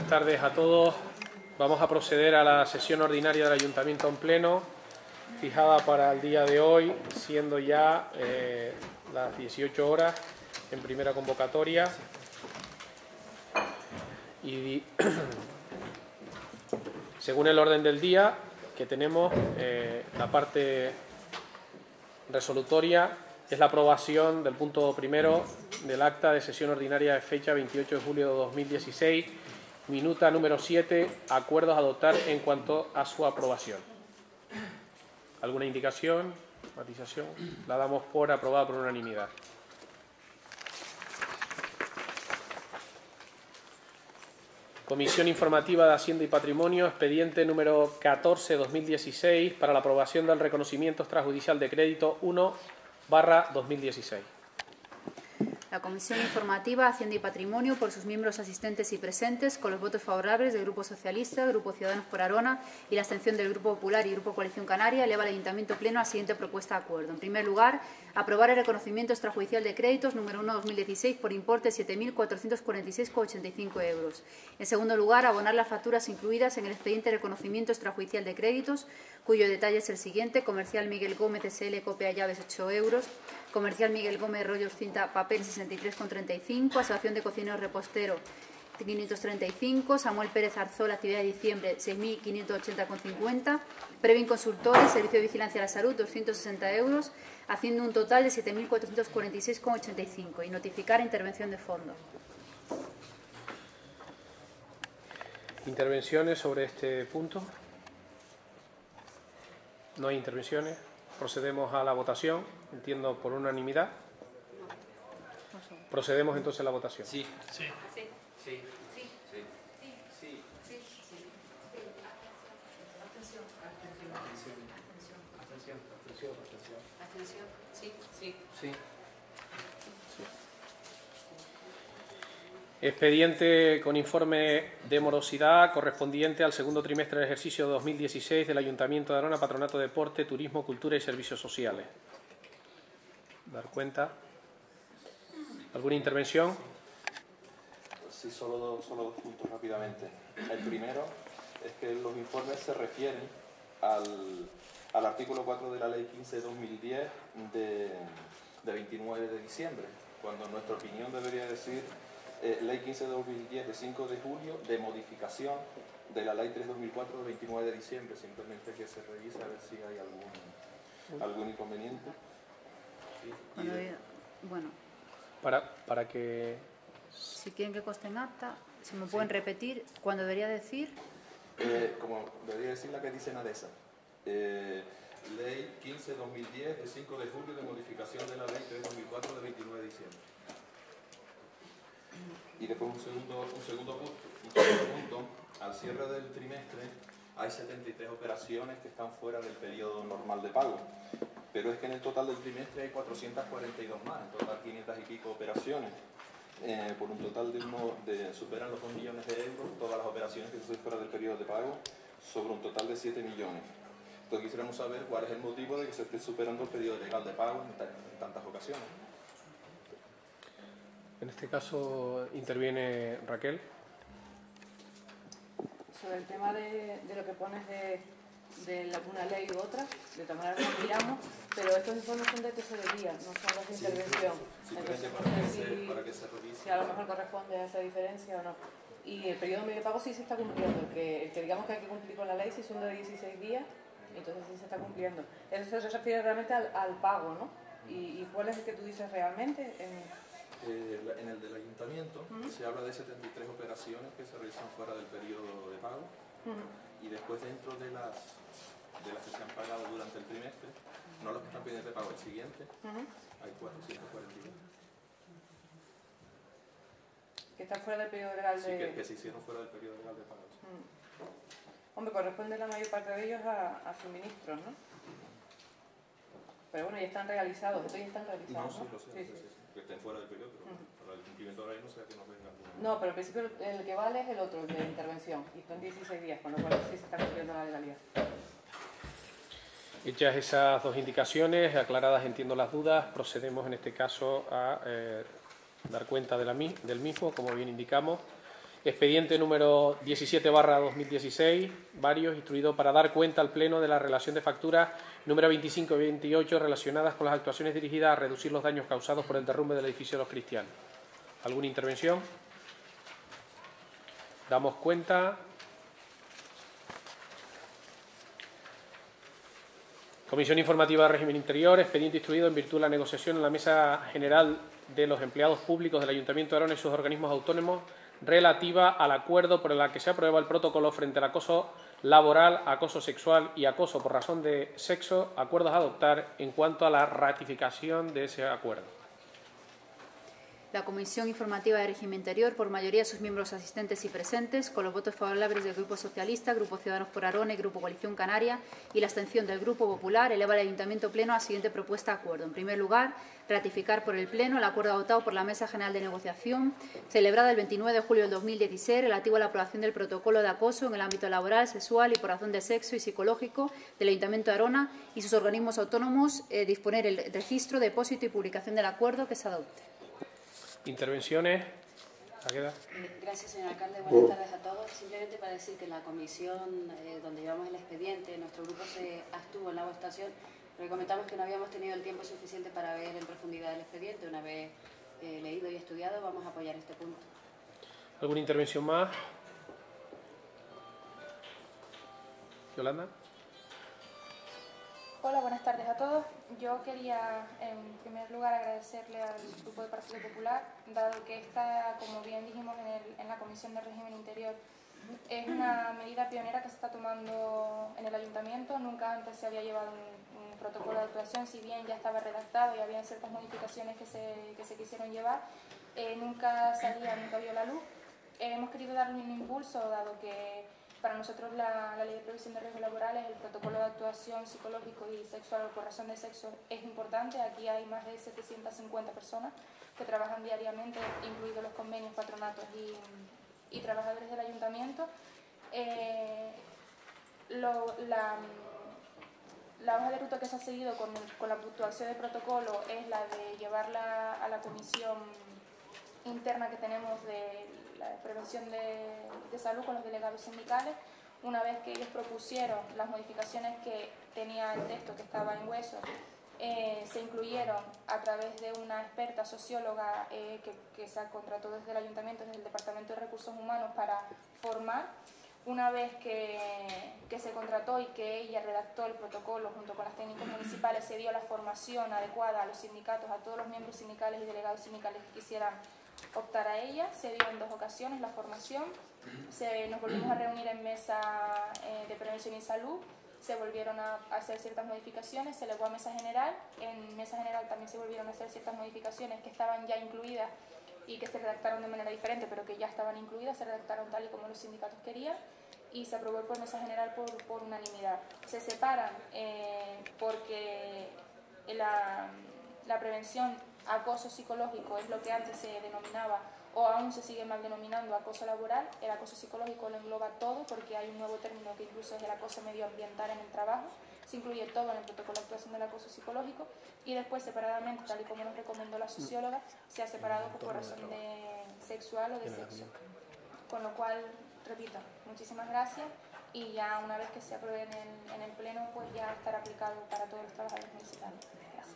tardes a todos. Vamos a proceder a la sesión ordinaria del Ayuntamiento en pleno, fijada para el día de hoy, siendo ya las 18 horas en primera convocatoria. Y según el orden del día que tenemos, la parte resolutoria es la aprobación del punto primero del acta de sesión ordinaria de fecha 28 de julio de 2016, minuta número 7, acuerdos a adoptar en cuanto a su aprobación. ¿Alguna indicación, matización? La damos por aprobada por unanimidad. Comisión Informativa de Hacienda y Patrimonio, expediente número 14/2016 para la aprobación del reconocimiento extrajudicial de crédito 1/2016. La Comisión Informativa, Hacienda y Patrimonio, por sus miembros asistentes y presentes, con los votos favorables del Grupo Socialista, Grupo Ciudadanos por Arona y la abstención del Grupo Popular y Grupo Coalición Canaria, eleva al Ayuntamiento Pleno a la siguiente propuesta de acuerdo. En primer lugar, aprobar el reconocimiento extrajudicial de créditos número 1/2016 por importe de 7.446,85 euros. En segundo lugar, abonar las facturas incluidas en el expediente de reconocimiento extrajudicial de créditos, cuyo detalle es el siguiente: Comercial Miguel Gómez SL, copia llaves 8 euros, Comercial Miguel Gómez rollos cinta papel 63,35, Asociación de Cocineros Repostero 535, Samuel Pérez Arzola, actividad de diciembre 6.580,50, Previn Consultores, Servicio de Vigilancia a la Salud 260 euros, haciendo un total de 7.446,85 y notificar intervención de fondo. ¿Intervenciones sobre este punto? No hay intervenciones. Procedemos a la votación, entiendo por unanimidad. Procedemos entonces a la votación. Sí. Sí. Sí. Sí. Sí. Sí. Sí. Sí. Sí. Atención. Atención. Sí. Sí. Sí. Expediente con informe de morosidad correspondiente al segundo trimestre del ejercicio 2016 del Ayuntamiento de Arona, Patronato de Deporte, Turismo, Cultura y Servicios Sociales. Dar cuenta. ¿Alguna intervención? Sí, solo dos puntos rápidamente. El primero es que los informes se refieren al artículo 4 de la Ley 15/2010 de 29 de diciembre, cuando en nuestra opinión debería decir Ley 15/2010 de 5 de julio de modificación de la Ley 3/2004 de 29 de diciembre. Simplemente que se revise a ver si hay algún inconveniente. Bueno, Para que... si quieren que conste en acta, si me pueden repetir, ¿cuándo debería decir? Como debería decir la que dice NADESA. Ley 15/2010 de 5 de julio de modificación de la Ley 3/2004 de 29 de diciembre. Y después un segundo punto, al cierre del trimestre hay 73 operaciones que están fuera del periodo normal de pago, pero es que en el total del trimestre hay 442 más, en total 500 y pico operaciones, por un total de superan los 2 millones de euros todas las operaciones que están fuera del periodo de pago, sobre un total de 7 millones. Entonces quisiéramos saber cuál es el motivo de que se esté superando el periodo legal de pago en tantas ocasiones. En este caso interviene Raquel. Sobre el tema de lo que pones de una ley u otra, de todas maneras lo miramos, pero estos informes son de tesorería, no son los de intervención. Entonces, no sé para que se revise. si a lo mejor corresponde a esa diferencia o no. Y el periodo medio de pago sí se está cumpliendo. El que digamos que hay que cumplir con la ley, si son de 16 días, entonces sí se está cumpliendo. Eso se refiere realmente al pago, ¿no? ¿Y cuál es el que tú dices realmente? En el del ayuntamiento se habla de 73 operaciones que se realizan fuera del periodo de pago y después dentro de las que se han pagado durante el trimestre, no los que están pendientes de pago, el siguiente, hay 442. Que están fuera del periodo legal de... Sí, que se hicieron fuera del periodo legal de pago. Hombre, corresponde la mayor parte de ellos a suministros, ¿no? Pero bueno, ya están realizados, estos ya están realizados, No, sí, lo sé, sí. Que estén fuera del periodo, pero para el cumplimiento de la ley no sea que nos venga alguna. No, pero en principio el que vale es el otro, el de intervención, y son 16 días, con lo cual sí se está cumpliendo la legalidad. Hechas esas dos indicaciones, aclaradas entiendo las dudas, procedemos en este caso a dar cuenta del mismo, como bien indicamos, Expediente número 17/2016, varios, instruido para dar cuenta al Pleno de la relación de facturas número 25 y 28 relacionadas con las actuaciones dirigidas a reducir los daños causados por el derrumbe del edificio de los Cristianos. ¿Alguna intervención? Damos cuenta. Comisión Informativa de Régimen Interior, expediente instruido en virtud de la negociación en la Mesa General de los Empleados Públicos del Ayuntamiento de Arona y sus organismos autónomos relativa al acuerdo por el que se aprueba el protocolo frente al acoso laboral, acoso sexual y acoso por razón de sexo, acuerdos a adoptar en cuanto a la ratificación de ese acuerdo. La Comisión Informativa de Régimen Interior, por mayoría de sus miembros asistentes y presentes, con los votos favorables del Grupo Socialista, Grupo Ciudadanos por Arona y Grupo Coalición Canaria y la abstención del Grupo Popular, eleva al Ayuntamiento Pleno a la siguiente propuesta de acuerdo. En primer lugar, ratificar por el Pleno el acuerdo adoptado por la Mesa General de Negociación, celebrada el 29 de julio del 2016, relativo a la aprobación del protocolo de acoso en el ámbito laboral, sexual y por razón de sexo y psicológico del Ayuntamiento de Arona y sus organismos autónomos, disponer el registro, depósito y publicación del acuerdo que se adopte. Intervenciones. Gracias, señor alcalde. Buenas tardes a todos. Simplemente para decir que la comisión donde llevamos el expediente, nuestro grupo se abstuvo en la votación, porque comentamos que no habíamos tenido el tiempo suficiente para ver en profundidad el expediente. Una vez leído y estudiado, vamos a apoyar este punto. ¿Alguna intervención más? Yolanda. Hola, buenas tardes a todos. Yo quería, en primer lugar, agradecerle al Grupo del Partido Popular, dado que esta, como bien dijimos en la Comisión de Régimen Interior, es una medida pionera que se está tomando en el Ayuntamiento. Nunca antes se había llevado un protocolo de actuación, si bien ya estaba redactado y había ciertas modificaciones que se quisieron llevar, nunca vio la luz. Hemos querido darle un impulso, dado que para nosotros la Ley de Previsión de Riesgos Laborales, el protocolo de actuación psicológico y sexual por razón de sexo es importante. Aquí hay más de 750 personas que trabajan diariamente, incluidos los convenios, patronatos y trabajadores del ayuntamiento. La hoja de ruta que se ha seguido con la puntuación del protocolo es la de llevarla a la comisión interna que tenemos de la prevención de salud con los delegados sindicales. Una vez que ellos propusieron las modificaciones que tenía el texto, que estaba en hueso, se incluyeron a través de una experta socióloga que se contrató desde el ayuntamiento, desde el Departamento de Recursos Humanos, para formar. Una vez que se contrató y que ella redactó el protocolo junto con las técnicas municipales, se dio la formación adecuada a los sindicatos, a todos los miembros sindicales y delegados sindicales que quisieran optar a ella. Se dio en 2 ocasiones la formación. Nos volvimos a reunir en mesa de prevención y salud, se volvieron a hacer ciertas modificaciones, se elevó a mesa general. En mesa general también se volvieron a hacer ciertas modificaciones que estaban ya incluidas y que se redactaron de manera diferente, pero que ya estaban incluidas, se redactaron tal y como los sindicatos querían, y se aprobó por mesa general por unanimidad. Se separan porque la prevención acoso psicológico es lo que antes se denominaba, o aún se sigue mal denominando, acoso laboral. El acoso psicológico lo engloba todo, porque hay un nuevo término que incluso es el acoso medioambiental en el trabajo. Se incluye todo en el protocolo de actuación del acoso psicológico, y después separadamente, tal y como nos recomendó la socióloga, se ha separado por razón de sexual o de sexo. Con lo cual, repito, muchísimas gracias, y ya una vez que se apruebe en el Pleno, pues ya estará aplicado para todos los trabajadores municipales. Gracias.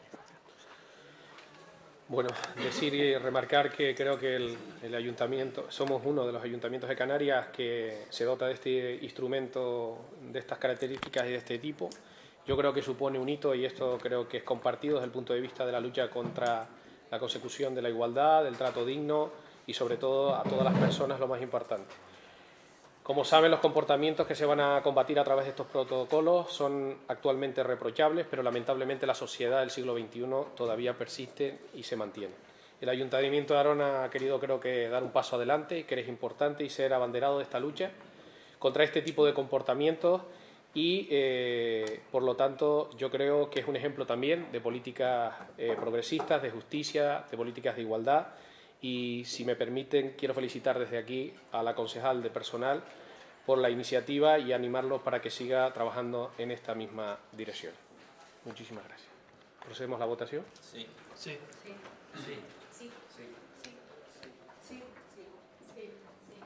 Bueno, decir y remarcar que creo que el ayuntamiento, somos uno de los ayuntamientos de Canarias que se dota de este instrumento de estas características y de este tipo. Yo creo que supone un hito, y esto creo que es compartido desde el punto de vista de la lucha contra la consecución de la igualdad, del trato digno y sobre todo a todas las personas, lo más importante. Como saben, los comportamientos que se van a combatir a través de estos protocolos son actualmente reprochables, pero lamentablemente la sociedad del siglo XXI todavía persiste y se mantiene. El Ayuntamiento de Arona ha querido, creo que, dar un paso adelante, que es importante, y ser abanderado de esta lucha contra este tipo de comportamientos, y por lo tanto yo creo que es un ejemplo también de políticas progresistas, de justicia, de políticas de igualdad. Y si me permiten, quiero felicitar desde aquí a la concejal de personal por la iniciativa y animarlo para que siga trabajando en esta misma dirección. Muchísimas gracias. ¿Procedemos a la votación? Sí. Sí. Sí. Sí. Sí. Sí. Sí. Sí. Sí. Sí.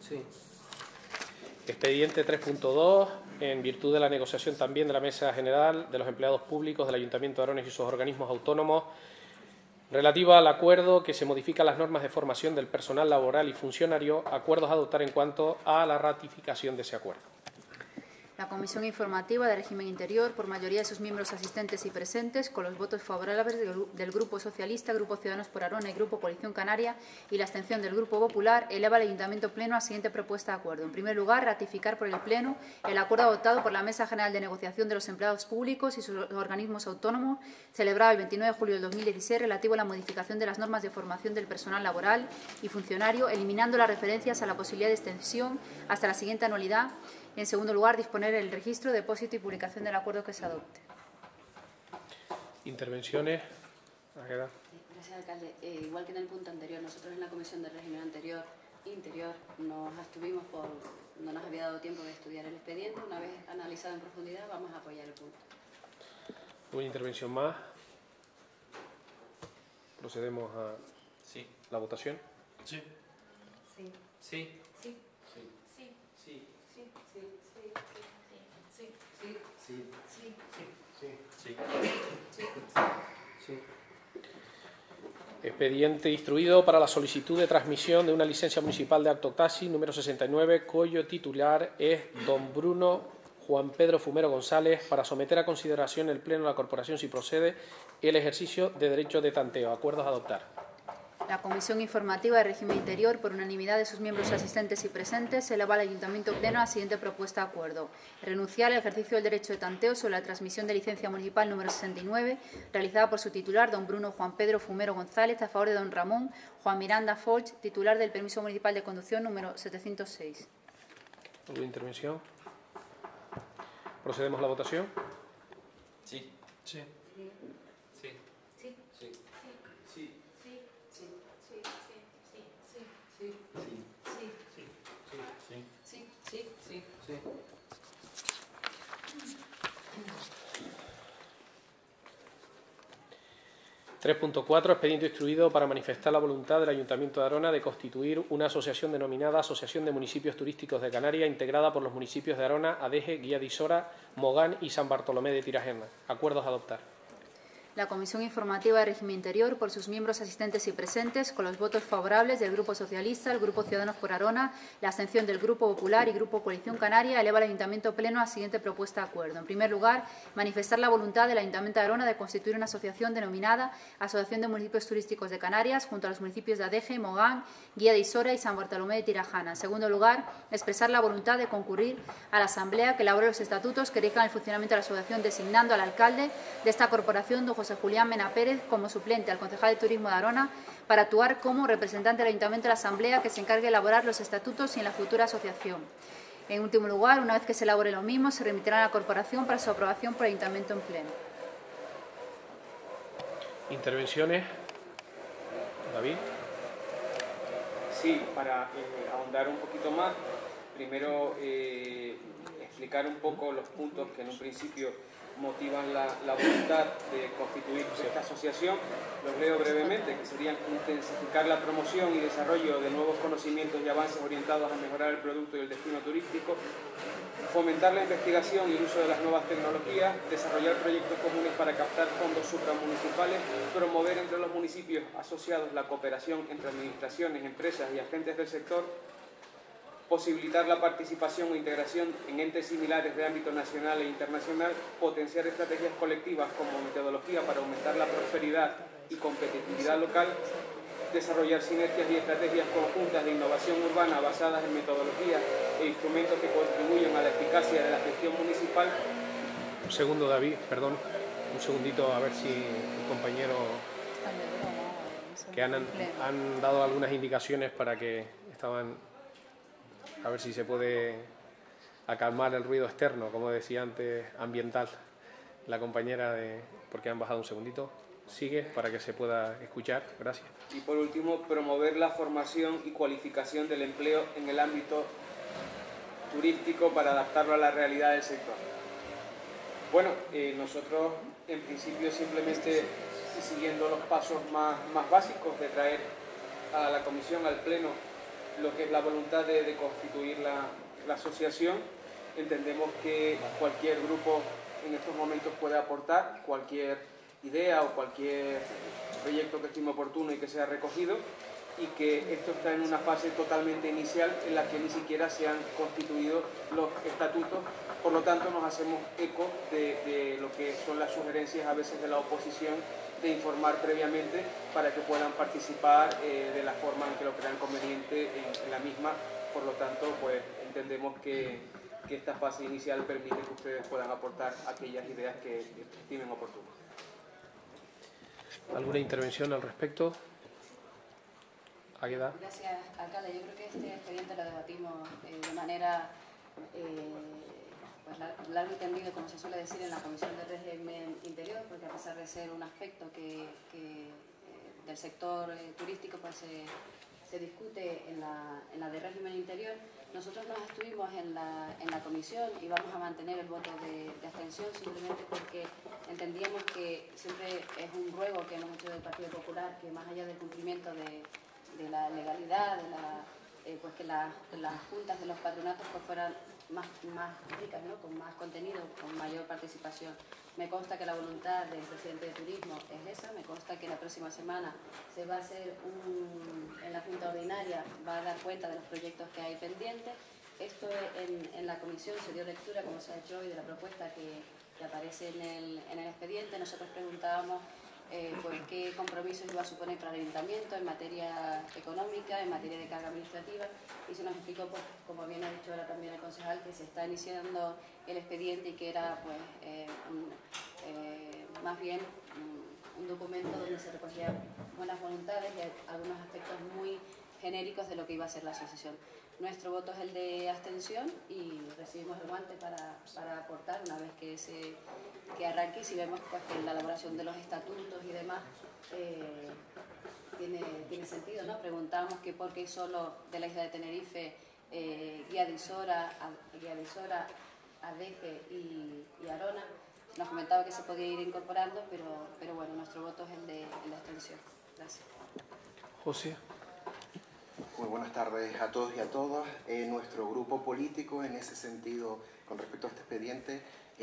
Sí. Expediente 3.2, en virtud de la negociación también de la Mesa General de los Empleados Públicos del Ayuntamiento de Arones y sus organismos autónomos, relativa al acuerdo que se modifica las normas de formación del personal laboral y funcionario, acuerdos a adoptar en cuanto a la ratificación de ese acuerdo. La Comisión Informativa de Régimen Interior, por mayoría de sus miembros asistentes y presentes, con los votos favorables del Grupo Socialista, Grupo Ciudadanos por Arona y Grupo Coalición Canaria y la abstención del Grupo Popular, eleva al Ayuntamiento Pleno a la siguiente propuesta de acuerdo. En primer lugar, ratificar por el Pleno el acuerdo adoptado por la Mesa General de Negociación de los Empleados Públicos y sus organismos autónomos, celebrado el 29 de julio del 2016, relativo a la modificación de las normas de formación del personal laboral y funcionario, eliminando las referencias a la posibilidad de extensión hasta la siguiente anualidad. En segundo lugar, disponer el registro, depósito y publicación del acuerdo que se adopte. Intervenciones. Gracias, alcalde. Igual que en el punto anterior, nosotros en la Comisión de Régimen Interior nos abstuvimos no nos había dado tiempo de estudiar el expediente. Una vez analizado en profundidad, vamos a apoyar el punto. Una intervención más. Procedemos a la votación. Sí. Sí. Sí. Sí. Sí. Sí. Sí. Sí. Sí. Sí. Sí. Expediente instruido para la solicitud de transmisión de una licencia municipal de Autotaxi número 69, cuyo titular es don Bruno Juan Pedro Fumero González, para someter a consideración el Pleno de la Corporación, si procede, el ejercicio de derecho de tanteo. Acuerdos a adoptar. La Comisión Informativa de Régimen Interior, por unanimidad de sus miembros asistentes y presentes, eleva al Ayuntamiento Pleno a la siguiente propuesta de acuerdo. Renunciar al ejercicio del derecho de tanteo sobre la transmisión de licencia municipal número 69, realizada por su titular, don Bruno Juan Pedro Fumero González, a favor de don Ramón Juan Miranda Folch, titular del permiso municipal de conducción número 706. ¿Alguna intervención? ¿Procedemos a la votación? Sí. Sí. Sí. Sí. Sí. Sí. Sí. 3.4. Expediente instruido para manifestar la voluntad del Ayuntamiento de Arona de constituir una asociación denominada Asociación de Municipios Turísticos de Canarias, integrada por los municipios de Arona, Adeje, Guía de Isora, Mogán y San Bartolomé de Tirajana. Acuerdos a adoptar. La Comisión Informativa de Régimen Interior, por sus miembros asistentes y presentes, con los votos favorables del Grupo Socialista, el Grupo Ciudadanos por Arona, la abstención del Grupo Popular y Grupo Coalición Canaria, eleva al Ayuntamiento Pleno a la siguiente propuesta de acuerdo. En primer lugar, manifestar la voluntad del Ayuntamiento de Arona de constituir una asociación denominada Asociación de Municipios Turísticos de Canarias, junto a los municipios de Adeje, Mogán, Guía de Isora y San Bartolomé de Tirajana. En segundo lugar, expresar la voluntad de concurrir a la Asamblea que elabore los estatutos que rijan el funcionamiento de la asociación, designando al alcalde de esta corporación, don José Julián Mena Pérez, como suplente al concejal de Turismo de Arona, para actuar como representante del Ayuntamiento de la Asamblea que se encargue de elaborar los estatutos y en la futura asociación. En último lugar, una vez que se elabore lo mismo, se remitirá a la corporación para su aprobación por el Ayuntamiento en pleno. ¿Intervenciones? David. Sí, para ahondar un poquito más, primero explicar un poco los puntos que en un principio motivan la voluntad de constituir esta asociación. Los leo brevemente, que serían intensificar la promoción y desarrollo de nuevos conocimientos y avances orientados a mejorar el producto y el destino turístico, fomentar la investigación y el uso de las nuevas tecnologías, desarrollar proyectos comunes para captar fondos supramunicipales, promover entre los municipios asociados la cooperación entre administraciones, empresas y agentes del sector, posibilitar la participación o integración en entes similares de ámbito nacional e internacional, potenciar estrategias colectivas como metodología para aumentar la prosperidad y competitividad local, desarrollar sinergias y estrategias conjuntas de innovación urbana basadas en metodologías e instrumentos que contribuyan a la eficacia de la gestión municipal. Un segundo, David, perdón. Un segundito, a ver si el compañero... que han dado algunas indicaciones para que estaban... A ver si se puede acalmar el ruido externo, como decía antes, ambiental. La compañera porque han bajado un segundito. Sigue para que se pueda escuchar. Gracias. Y por último, promover la formación y cualificación del empleo en el ámbito turístico para adaptarlo a la realidad del sector. Bueno, nosotros en principio simplemente siguiendo los pasos más básicos de traer a la comisión, al pleno, lo que es la voluntad de constituir la asociación. Entendemos que cualquier grupo en estos momentos puede aportar cualquier idea o cualquier proyecto que estime oportuno y que sea recogido, y que esto está en una fase totalmente inicial en la que ni siquiera se han constituido los estatutos. Por lo tanto, nos hacemos eco de lo que son las sugerencias a veces de la oposición, de informar previamente para que puedan participar de la forma en que lo crean conveniente en la misma. Por lo tanto, pues entendemos que esta fase inicial permite que ustedes puedan aportar aquellas ideas que estimen oportunas. ¿Alguna intervención al respecto? Águeda. Gracias, alcalde. Yo creo que este expediente lo debatimos de manera pues largo y tendido, como se suele decir, en la Comisión de Régimen Interior, porque a pesar de ser un aspecto que del sector turístico pues se discute en la de régimen interior, nosotros nos abstuvimos en la comisión y vamos a mantener el voto de abstención, simplemente porque entendíamos que siempre es un ruego que hemos hecho del Partido Popular, que más allá del cumplimiento de la legalidad, pues que las juntas de los patronatos pues fueran más ricas, ¿no? Con más contenido, con mayor participación. Me consta que la voluntad del presidente de Turismo es esa, me consta que la próxima semana se va a hacer en la Junta Ordinaria, va a dar cuenta de los proyectos que hay pendientes. Esto en la comisión se dio lectura, como se ha hecho hoy, de la propuesta que aparece en el expediente. Nosotros preguntábamos pues qué compromisos iba a suponer para el ayuntamiento en materia económica, en materia de carga administrativa, y se nos explicó, pues, como bien ha dicho ahora también el concejal, que se está iniciando el expediente y que era pues más bien un documento donde se recogían buenas voluntades y algunos aspectos muy genéricos de lo que iba a ser la asociación. Nuestro voto es el de abstención y recibimos el guante para aportar una vez que arranque, y si vemos pues, que la elaboración de los estatutos y demás tiene sentido, ¿no? Preguntamos que por qué solo de la isla de Tenerife, Guía de Isora, Adeje y Arona. Nos comentaba que se podía ir incorporando, pero bueno, nuestro voto es el de abstención. Gracias. José. Muy buenas tardes a todos y a todas. Nuestro grupo político, en ese sentido, con respecto a este expediente,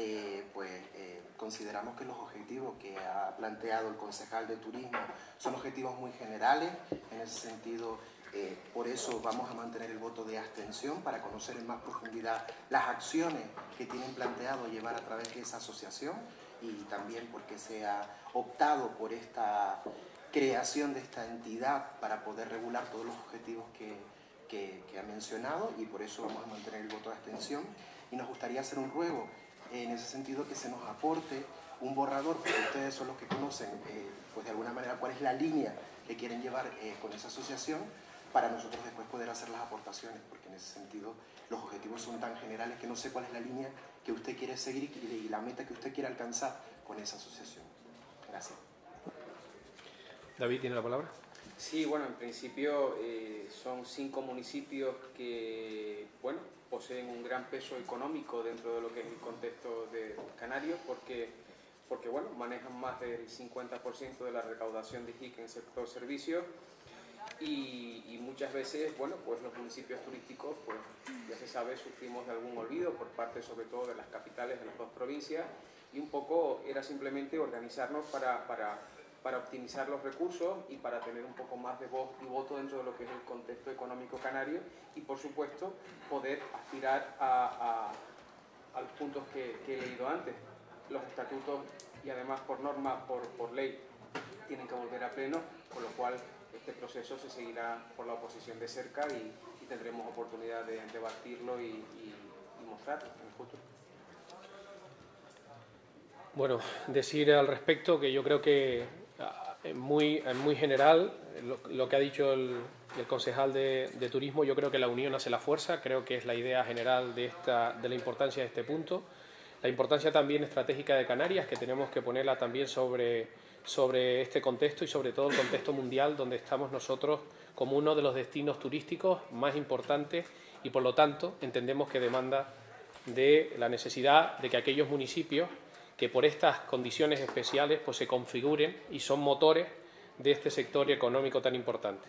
consideramos que los objetivos que ha planteado el concejal de Turismo son objetivos muy generales. En ese sentido, por eso vamos a mantener el voto de abstención, para conocer en más profundidad las acciones que tienen planteado llevar a través de esa asociación, y también porque se ha optado por esta creación de esta entidad para poder regular todos los objetivos que ha mencionado, y por eso vamos a mantener el voto de abstención. Y nos gustaría hacer un ruego en ese sentido, que se nos aporte un borrador, porque ustedes son los que conocen pues de alguna manera cuál es la línea que quieren llevar con esa asociación, para nosotros después poder hacer las aportaciones, porque en ese sentido los objetivos son tan generales que no sé cuál es la línea que usted quiere seguir y la meta que usted quiere alcanzar con esa asociación. Gracias. David, ¿tiene la palabra? Sí, bueno, en principio son 5 municipios que, bueno, poseen un gran peso económico dentro de lo que es el contexto de Canarios, porque bueno, manejan más del 50% de la recaudación de IJIC en el sector servicios, y muchas veces, bueno, pues los municipios turísticos, pues ya se sabe, sufrimos de algún olvido por parte sobre todo de las capitales de las 2 provincias, y un poco era simplemente organizarnos para optimizar los recursos y para tener un poco más de voz y voto dentro de lo que es el contexto económico canario, y por supuesto poder aspirar a los puntos que he leído antes. Los estatutos, y además por norma, por ley, tienen que volver a pleno, con lo cual este proceso se seguirá por la oposición de cerca y tendremos oportunidad de debatirlo y mostrarlo en el futuro. Bueno, decir al respecto que yo creo que en muy general lo que ha dicho el concejal de Turismo, yo creo que la unión hace la fuerza, creo que es la idea general de la importancia de este punto. La importancia también estratégica de Canarias, que tenemos que ponerla también sobre este contexto y sobre todo el contexto mundial, donde estamos nosotros como uno de los destinos turísticos más importantes, y por lo tanto entendemos que demanda de la necesidad de que aquellos municipios que por estas condiciones especiales pues se configuren y son motores de este sector económico tan importante.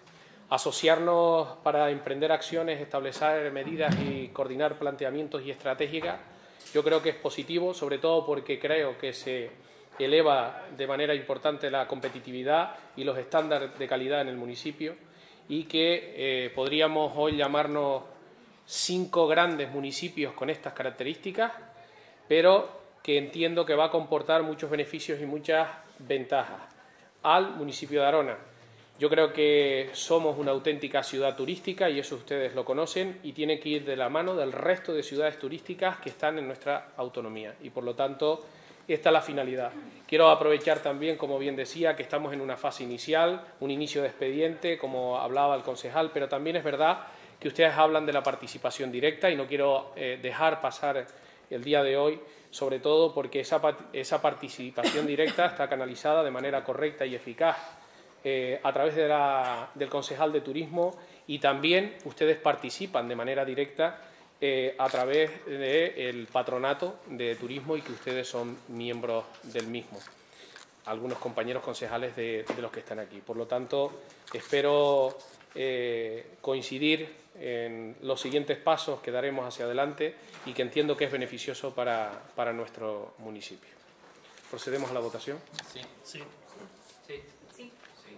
asociarnos para emprender acciones, establecer medidas y coordinar planteamientos y estrategias, yo creo que es positivo, sobre todo porque creo que se eleva de manera importante la competitividad y los estándares de calidad en el municipio y que podríamos hoy llamarnos 5 grandes municipios con estas características, pero que entiendo que va a comportar muchos beneficios y muchas ventajas al municipio de Arona. Yo creo que somos una auténtica ciudad turística y eso ustedes lo conocen y tiene que ir de la mano del resto de ciudades turísticas que están en nuestra autonomía y, por lo tanto, esta es la finalidad. Quiero aprovechar también, como bien decía, que estamos en una fase inicial, un inicio de expediente, como hablaba el concejal, pero también es verdad que ustedes hablan de la participación directa y no quiero dejar pasar el día de hoy, sobre todo porque esa participación directa está canalizada de manera correcta y eficaz a través del concejal de turismo y también ustedes participan de manera directa a través del patronato de turismo y que ustedes son miembros del mismo, algunos compañeros concejales de los que están aquí. Por lo tanto, espero coincidir en los siguientes pasos que daremos hacia adelante y que entiendo que es beneficioso para nuestro municipio. ¿Procedemos a la votación? Sí. Sí. Sí. Sí.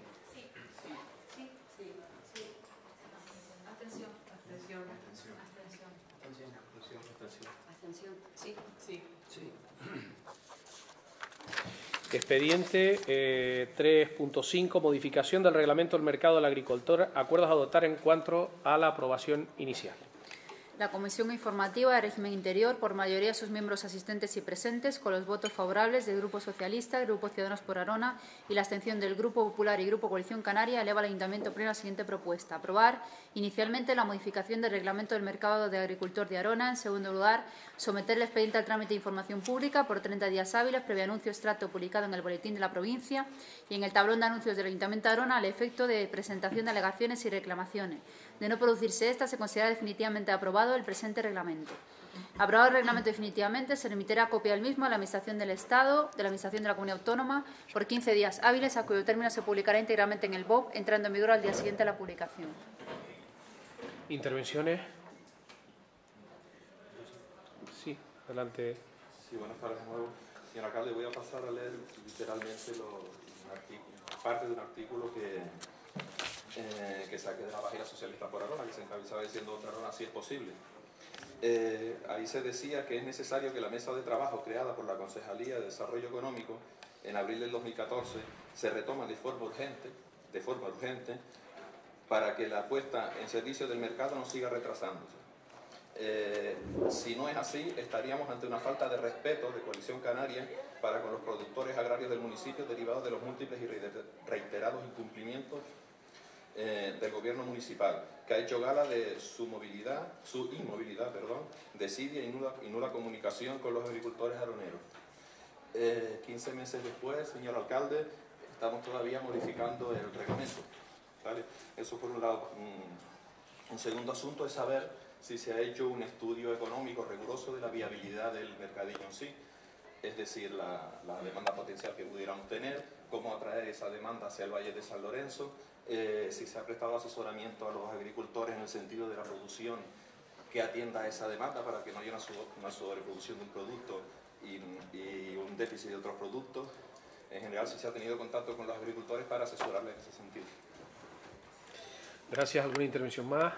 Abstención. Sí. Sí. Sí. Expediente 3.5, modificación del reglamento del mercado del agricultor, acuerdos a adoptar en cuanto a la aprobación inicial. La Comisión Informativa de Régimen Interior, por mayoría de sus miembros asistentes y presentes, con los votos favorables del Grupo Socialista, Grupo Ciudadanos por Arona y la abstención del Grupo Popular y Grupo Coalición Canaria, eleva al Ayuntamiento Pleno la siguiente propuesta. Aprobar inicialmente la modificación del reglamento del mercado de agricultor de Arona. En segundo lugar, someter el expediente al trámite de información pública por 30 días hábiles, previo anuncio extracto publicado en el Boletín de la Provincia y en el tablón de anuncios del Ayuntamiento de Arona al efecto de presentación de alegaciones y reclamaciones. De no producirse esta, se considera definitivamente aprobado el presente reglamento. Aprobado el reglamento definitivamente, se remitirá copia del mismo a la Administración del Estado, de la Administración de la Comunidad Autónoma, por 15 días hábiles, a cuyo término se publicará íntegramente en el BOP, entrando en vigor al día siguiente a la publicación. ¿Intervenciones? Sí, adelante. Sí, buenas tardes de nuevo. Señor alcalde, voy a pasar a leer literalmente parte de un artículo que saqué de la página socialista por Arona, que se encabezaba diciendo otra Arona si es posible. Ahí se decía que es necesario que la mesa de trabajo creada por la Concejalía de Desarrollo Económico en abril del 2014 se retoma de forma urgente para que la puesta en servicio del mercado no siga retrasándose. Si no es así, estaríamos ante una falta de respeto de Coalición Canaria para con los productores agrarios del municipio derivados de los múltiples y reiterados incumplimientos del gobierno municipal, que ha hecho gala de su inmovilidad, desidia y nula comunicación con los agricultores aroneros. 15 meses después, señor alcalde, estamos todavía modificando el reglamento, ¿vale? Eso por un lado. Un segundo asunto es saber si se ha hecho un estudio económico riguroso de la viabilidad del mercadillo en sí, es decir, la demanda potencial que pudiéramos tener, cómo atraer esa demanda hacia el Valle de San Lorenzo, si se ha prestado asesoramiento a los agricultores en el sentido de la producción que atienda a esa demanda para que no haya una sobreproducción de un producto y un déficit de otros productos. En general, si se ha tenido contacto con los agricultores para asesorarles en ese sentido. Gracias. ¿Alguna intervención más?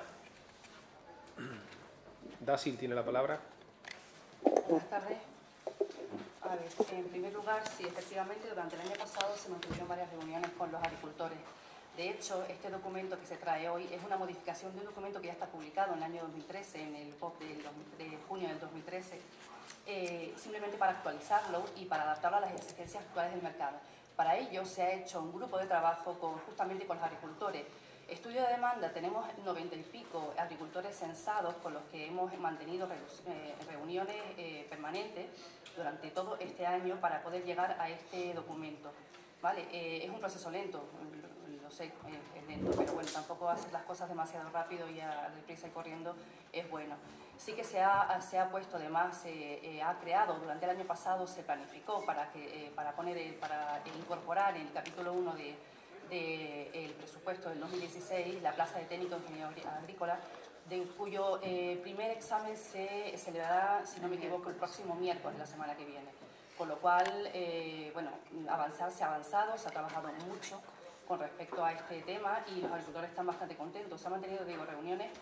Dácil tiene la palabra. Buenas tardes. A ver, en primer lugar, sí, efectivamente, durante el año pasado se mantuvieron varias reuniones con los agricultores. De hecho, este documento que se trae hoy es una modificación de un documento que ya está publicado en el año 2013, en el BOP de junio del 2013, simplemente para actualizarlo y para adaptarlo a las exigencias actuales del mercado. Para ello se ha hecho un grupo de trabajo justamente con los agricultores. Estudio de demanda, tenemos 90 y pico agricultores censados con los que hemos mantenido reuniones permanentes durante todo este año para poder llegar a este documento, ¿vale? Es un proceso lento, lo sé, es lento, pero bueno, tampoco hacer las cosas demasiado rápido y a deprisa y corriendo es bueno. Sí que se ha puesto, además, ha creado, durante el año pasado se planificó para incorporar en el capítulo 1 del presupuesto del 2016, la plaza de técnico de ingeniería agrícola, de cuyo primer examen se celebrará, si no me equivoco, el próximo miércoles de la semana que viene. Con lo cual, bueno, se ha avanzado, se ha trabajado mucho con respecto a este tema y los agricultores están bastante contentos. Se han mantenido, digo, reuniones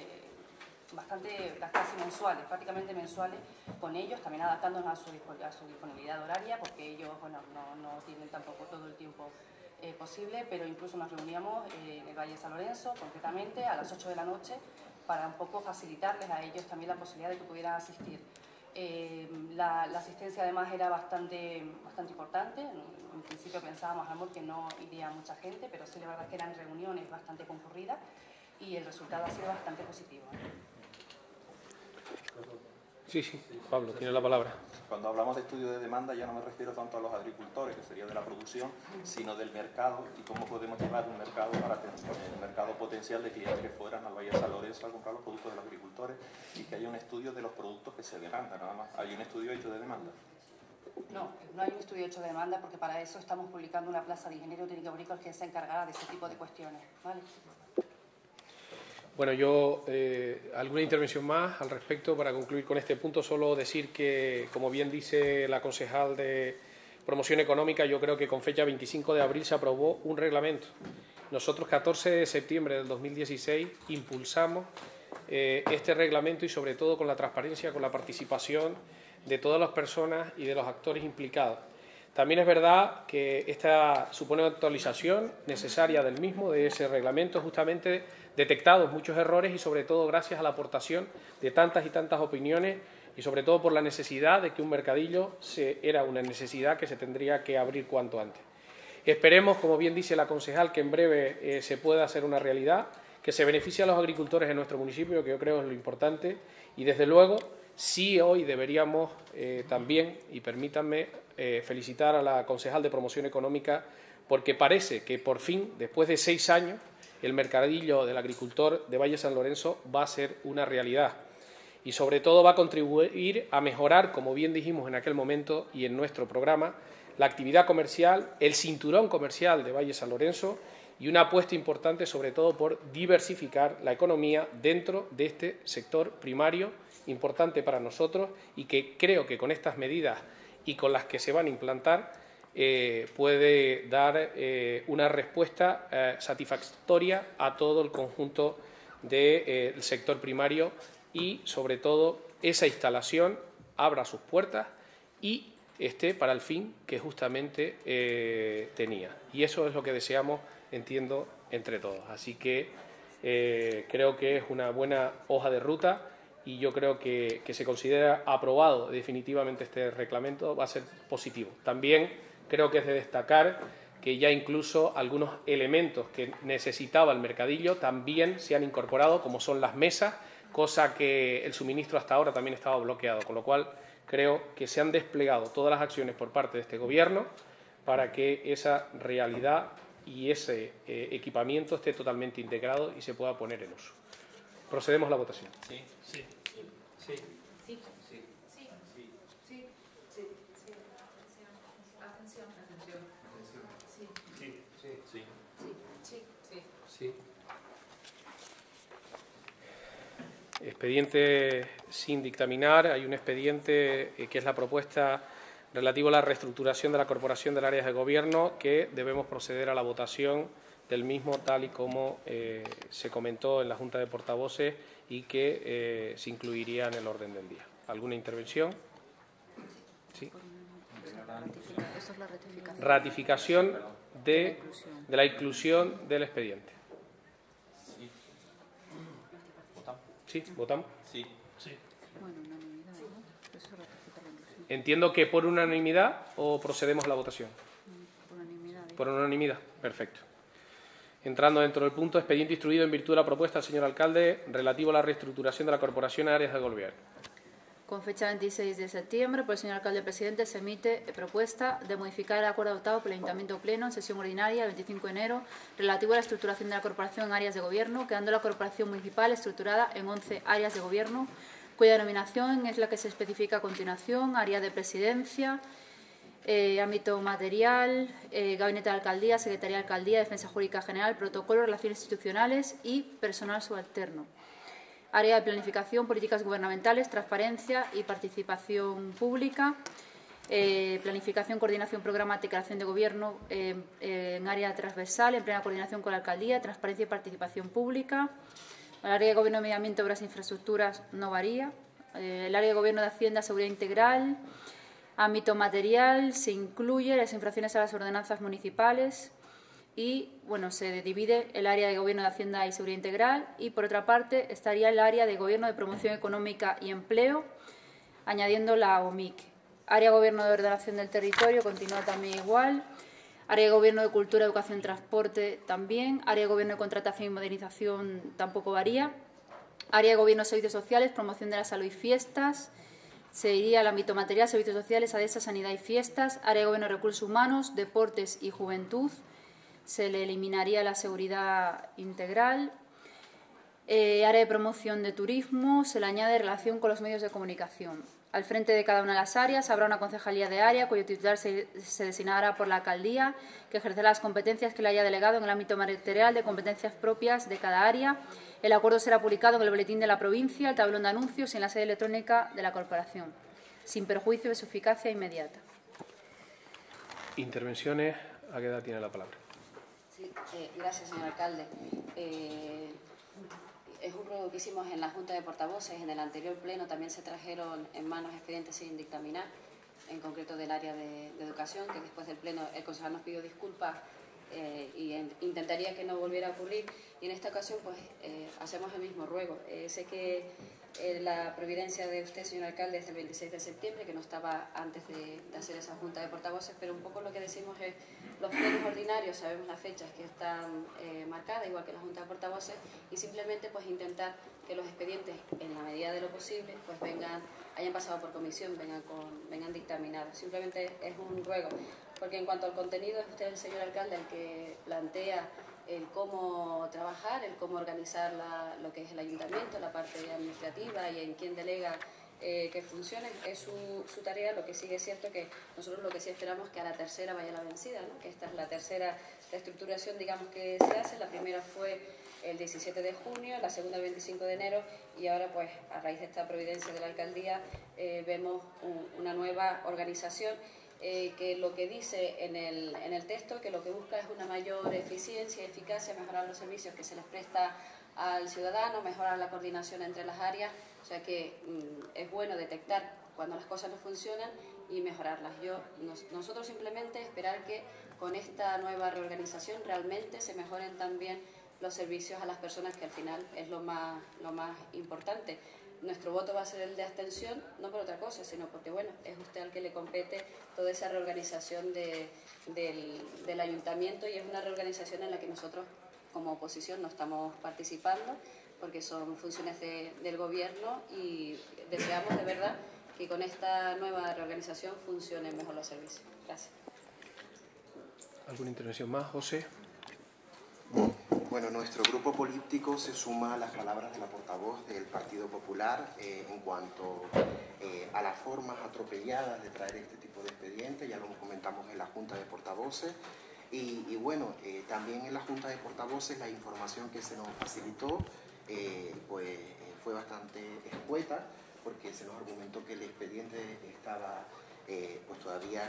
casi mensuales, prácticamente mensuales con ellos, también adaptándonos a su disponibilidad horaria, porque ellos, bueno, no tienen tampoco todo el tiempo posible, pero incluso nos reuníamos en el Valle de San Lorenzo, concretamente a las 8 de la noche, para un poco facilitarles a ellos también la posibilidad de que pudieran asistir. La asistencia además era bastante importante. En principio pensábamos a lo mejor que no iría mucha gente, pero sí la verdad que eran reuniones bastante concurridas y el resultado ha sido bastante positivo. Sí, Pablo, tiene la palabra. Cuando hablamos de estudio de demanda ya no me refiero tanto a los agricultores, que sería de la producción, sino del mercado y cómo podemos llevar un mercado para el mercado potencial de clientes que fueran al Valle de San Lorenzo a comprar los productos de los agricultores y que haya un estudio de los productos que se demandan, nada más. ¿Hay un estudio hecho de demanda? No hay un estudio hecho de demanda porque para eso estamos publicando una plaza de ingeniero técnico agrícola que se encargará de ese tipo de cuestiones, ¿vale? Bueno, yo alguna intervención más al respecto para concluir con este punto. Solo decir que, como bien dice la concejal de Promoción Económica, yo creo que con fecha 25 de abril se aprobó un reglamento. Nosotros, 14 de septiembre del 2016, impulsamos este reglamento y, sobre todo, con la transparencia, con la participación de todas las personas y de los actores implicados. También es verdad que esta supone una actualización necesaria del mismo, de ese reglamento, justamente detectados muchos errores y, sobre todo, gracias a la aportación de tantas y tantas opiniones y, sobre todo, por la necesidad de que un mercadillo era una necesidad que se tendría que abrir cuanto antes. Esperemos, como bien dice la concejal, que en breve se pueda hacer una realidad, que se beneficie a los agricultores en nuestro municipio, que yo creo es lo importante, y, desde luego, sí hoy deberíamos también, y permítanme, felicitar a la concejal de Promoción Económica, porque parece que por fin, después de 6 años, el mercadillo del agricultor de Valle de San Lorenzo va a ser una realidad y, sobre todo, va a contribuir a mejorar, como bien dijimos en aquel momento y en nuestro programa, la actividad comercial, el cinturón comercial de Valle de San Lorenzo y una apuesta importante, sobre todo, por diversificar la economía dentro de este sector primario, importante para nosotros y que creo que con estas medidas y con las que se van a implantar puede dar una respuesta satisfactoria a todo el conjunto del sector primario y, sobre todo, esa instalación abra sus puertas y esté para el fin que justamente tenía. Y eso es lo que deseamos, entiendo, entre todos. Así que creo que es una buena hoja de ruta y yo creo que se considera aprobado definitivamente este reglamento, va a ser positivo. También creo que es de destacar que ya incluso algunos elementos que necesitaba el mercadillo también se han incorporado, como son las mesas, cosa que el suministro hasta ahora también estaba bloqueado, con lo cual creo que se han desplegado todas las acciones por parte de este Gobierno para que esa realidad y ese equipamiento esté totalmente integrado y se pueda poner en uso. Procedemos a la votación. Sí. Expediente sin dictaminar. Hay un expediente que es la propuesta relativo a la reestructuración de la Corporación de Áreas de Gobierno, que debemos proceder a la votación del mismo tal y como se comentó en la Junta de Portavoces y que se incluiría en el orden del día. ¿Alguna intervención? Sí. Ratificación de la inclusión del expediente. ¿Sí? ¿Votamos? Sí. Entiendo que por unanimidad o procedemos a la votación. Por unanimidad. Perfecto. Entrando dentro del punto, expediente instruido en virtud de la propuesta del señor alcalde relativo a la reestructuración de la Corporación de Áreas de Gobierno. Con fecha 26 de septiembre, por el señor alcalde presidente, se emite propuesta de modificar el acuerdo adoptado por el Ayuntamiento Pleno en sesión ordinaria el 25 de enero relativo a la estructuración de la Corporación en áreas de gobierno, quedando la Corporación Municipal estructurada en 11 áreas de gobierno, cuya denominación es la que se especifica a continuación: área de presidencia, Ámbito material, Gabinete de Alcaldía, Secretaría de Alcaldía, Defensa Jurídica General, Protocolo, Relaciones Institucionales y Personal Subalterno. Área de Planificación, Políticas Gubernamentales, Transparencia y Participación Pública. Planificación, Coordinación Programática, Acción de Gobierno en área transversal, en plena coordinación con la Alcaldía, Transparencia y Participación Pública. El área de Gobierno de Medio Ambiente, Obras e Infraestructuras no varía. El área de Gobierno de Hacienda, Seguridad Integral. Ámbito material, se incluye las infracciones a las ordenanzas municipales y, bueno, se divide el área de Gobierno de Hacienda y Seguridad Integral y, por otra parte, estaría el área de Gobierno de Promoción Económica y Empleo, añadiendo la OMIC. Área de Gobierno de Ordenación del Territorio continúa también igual. Área de Gobierno de Cultura, Educación y Transporte también. Área de Gobierno de Contratación y Modernización tampoco varía. Área de Gobierno de Servicios Sociales, Promoción de la Salud y Fiestas. Se iría al ámbito material, servicios sociales, ADESA, sanidad y fiestas, área de gobierno de recursos humanos, deportes y juventud. Se le eliminaría la seguridad integral. Área de promoción de turismo, se le añade relación con los medios de comunicación. Al frente de cada una de las áreas habrá una concejalía de área cuyo titular se designará por la alcaldía, que ejercerá las competencias que le haya delegado en el ámbito material de competencias propias de cada área. El acuerdo será publicado en el boletín de la provincia, el tablón de anuncios y en la sede electrónica de la corporación, sin perjuicio de su eficacia inmediata. Intervenciones. ¿A qué edad tiene la palabra? Sí, gracias, señor alcalde. Es un ruego que hicimos en la Junta de Portavoces. En el anterior pleno también se trajeron en manos expedientes sin dictaminar, en concreto del área de educación, que después del pleno el concejal nos pidió disculpas y intentaría que no volviera a ocurrir. Y en esta ocasión pues hacemos el mismo ruego. Sé que la providencia de usted, señor alcalde, es del 26 de septiembre, que no estaba antes de hacer esa Junta de Portavoces, pero un poco lo que decimos es los plenos ordinarios, sabemos las fechas que están marcadas, igual que la Junta de Portavoces, y simplemente pues intentar que los expedientes, en la medida de lo posible, pues hayan pasado por comisión, vengan dictaminados. Simplemente es un ruego, porque en cuanto al contenido es usted, el señor alcalde, el que plantea el cómo trabajar, el cómo organizar lo que es el ayuntamiento, la parte administrativa y en quién delega que funcione, es su tarea. Lo que sí es cierto que nosotros lo que sí esperamos es que a la tercera vaya la vencida, ¿no? Que esta es la tercera reestructuración, digamos, que se hace. La primera fue el 17 de junio, la segunda el 25 de enero y ahora pues a raíz de esta providencia de la alcaldía vemos una nueva organización que lo que dice en el texto, que lo que busca es una mayor eficiencia y eficacia, mejorar los servicios que se les presta al ciudadano, mejorar la coordinación entre las áreas, o sea que es bueno detectar cuando las cosas no funcionan y mejorarlas. Nosotros simplemente esperar que con esta nueva reorganización realmente se mejoren también los servicios a las personas, que al final es lo más importante. Nuestro voto va a ser el de abstención, no por otra cosa, sino porque, bueno, es usted al que le compete toda esa reorganización del ayuntamiento y es una reorganización en la que nosotros, como oposición, no estamos participando porque son funciones del gobierno y deseamos de verdad que con esta nueva reorganización funcionen mejor los servicios. Gracias. ¿Alguna intervención más, José? Bueno, nuestro grupo político se suma a las palabras de la portavoz del Partido Popular en cuanto a las formas atropelladas de traer este tipo de expedientes. Ya lo comentamos en la Junta de Portavoces y bueno, también en la Junta de Portavoces la información que se nos facilitó pues fue bastante escueta, porque se nos argumentó que el expediente estaba pues todavía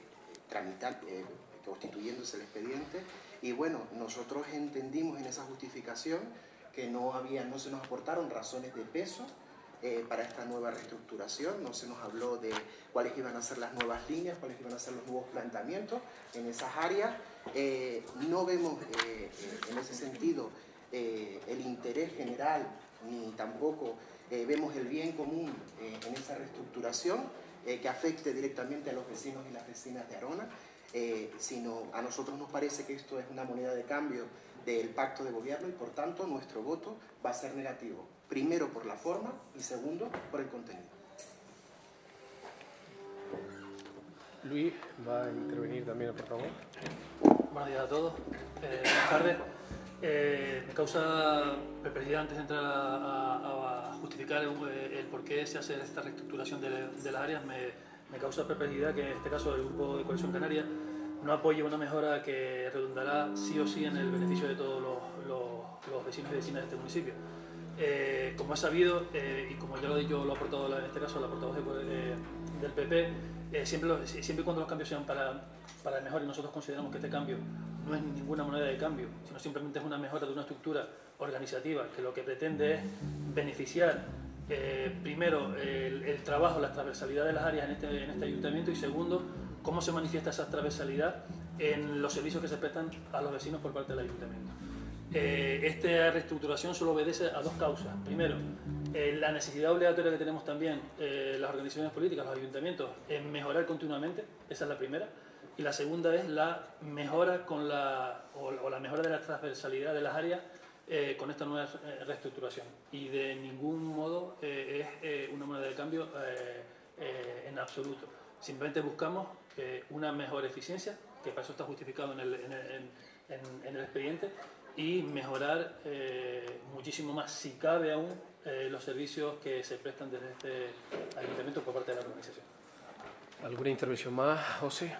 constituyéndose el expediente. Y bueno, nosotros entendimos en esa justificación que no se nos aportaron razones de peso para esta nueva reestructuración, no se nos habló de cuáles iban a ser las nuevas líneas, cuáles iban a ser los nuevos planteamientos en esas áreas. No vemos en ese sentido el interés general, ni tampoco vemos el bien común en esa reestructuración que afecte directamente a los vecinos y las vecinas de Arona. Sino a nosotros nos parece que esto es una moneda de cambio del pacto de gobierno y por tanto nuestro voto va a ser negativo, primero por la forma y segundo por el contenido. Luis va a intervenir también, por favor. Buenos días a todos. Buenas tardes. Me causa perplejidad antes de entrar a justificar el por qué se hace esta reestructuración de las áreas. Me me causa perplejidad que en este caso el Grupo de Coalición Canaria no apoye una mejora que redundará sí o sí en el beneficio de todos los vecinos y vecinas de este municipio. Como es sabido, y como ya lo ha aportado en este caso la portavoz del PP, siempre y cuando los cambios sean para mejor, y nosotros consideramos que este cambio no es ninguna moneda de cambio, sino simplemente es una mejora de una estructura organizativa que lo que pretende es beneficiar primero el trabajo, la transversalidad de las áreas en este ayuntamiento, y segundo, cómo se manifiesta esa transversalidad en los servicios que se prestan a los vecinos por parte del ayuntamiento. Esta reestructuración solo obedece a dos causas. Primero, la necesidad obligatoria que tenemos también las organizaciones políticas, los ayuntamientos, en mejorar continuamente, esa es la primera. Y la segunda es la mejora la mejora de la transversalidad de las áreas con esta nueva reestructuración. Y de ningún modo es una moneda de cambio en absoluto. Simplemente buscamos una mejor eficiencia, que para eso está justificado en el expediente, y mejorar muchísimo más, si cabe aún, los servicios que se prestan desde este ayuntamiento por parte de la organización. ¿Alguna intervención más, José?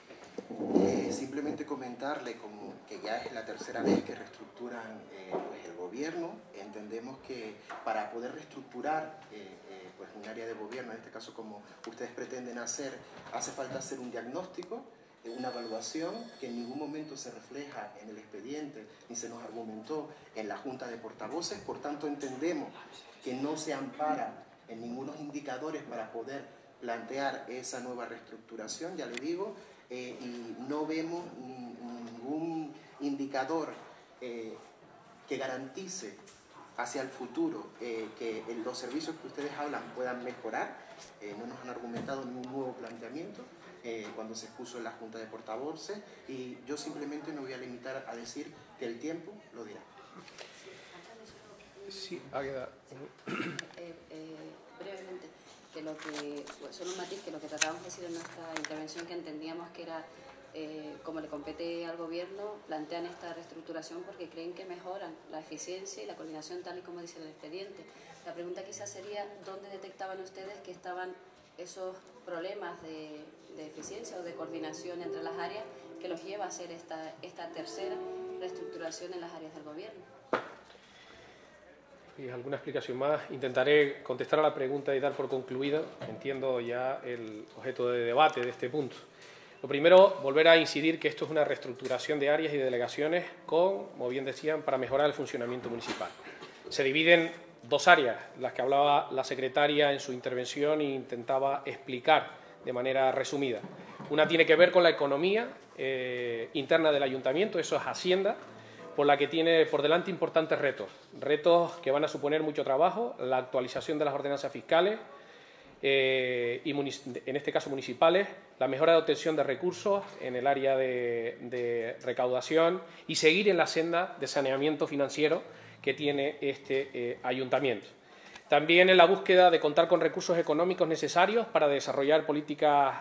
Simplemente comentarle que ya es la tercera vez que reestructuran pues el gobierno. Entendemos que para poder reestructurar pues un área de gobierno, en este caso como ustedes pretenden hacer, hace falta hacer un diagnóstico, una evaluación que en ningún momento se refleja en el expediente ni se nos argumentó en la Junta de Portavoces. Por tanto, entendemos que no se ampara en ningunos indicadores para poder plantear esa nueva reestructuración, ya le digo, y no vemos ningún indicador que garantice hacia el futuro que los servicios que ustedes hablan puedan mejorar. No nos han argumentado ningún nuevo planteamiento cuando se expuso en la Junta de Portavoces, y yo simplemente me voy a limitar a decir que el tiempo lo dirá. Sí, brevemente, solo un matiz, que lo que tratábamos de decir en nuestra intervención, que entendíamos que era, como le compete al Gobierno, plantean esta reestructuración porque creen que mejoran la eficiencia y la coordinación, tal y como dice el expediente. La pregunta quizás sería, ¿dónde detectaban ustedes que estaban esos problemas de eficiencia o de coordinación entre las áreas que los lleva a hacer esta tercera reestructuración en las áreas del Gobierno? ¿Y alguna explicación más? Intentaré contestar a la pregunta y dar por concluida. Entiendo ya el objeto de debate de este punto. Lo primero, volver a incidir que esto es una reestructuración de áreas y de delegaciones como bien decían, para mejorar el funcionamiento municipal. Se dividen dos áreas, las que hablaba la secretaria en su intervención e intentaba explicar de manera resumida. Una tiene que ver con la economía interna del ayuntamiento, eso es Hacienda, por la que tiene por delante importantes retos que van a suponer mucho trabajo, la actualización de las ordenanzas fiscales y en este caso municipales, la mejora de obtención de recursos en el área de recaudación y seguir en la senda de saneamiento financiero que tiene este ayuntamiento. También en la búsqueda de contar con recursos económicos necesarios para desarrollar políticas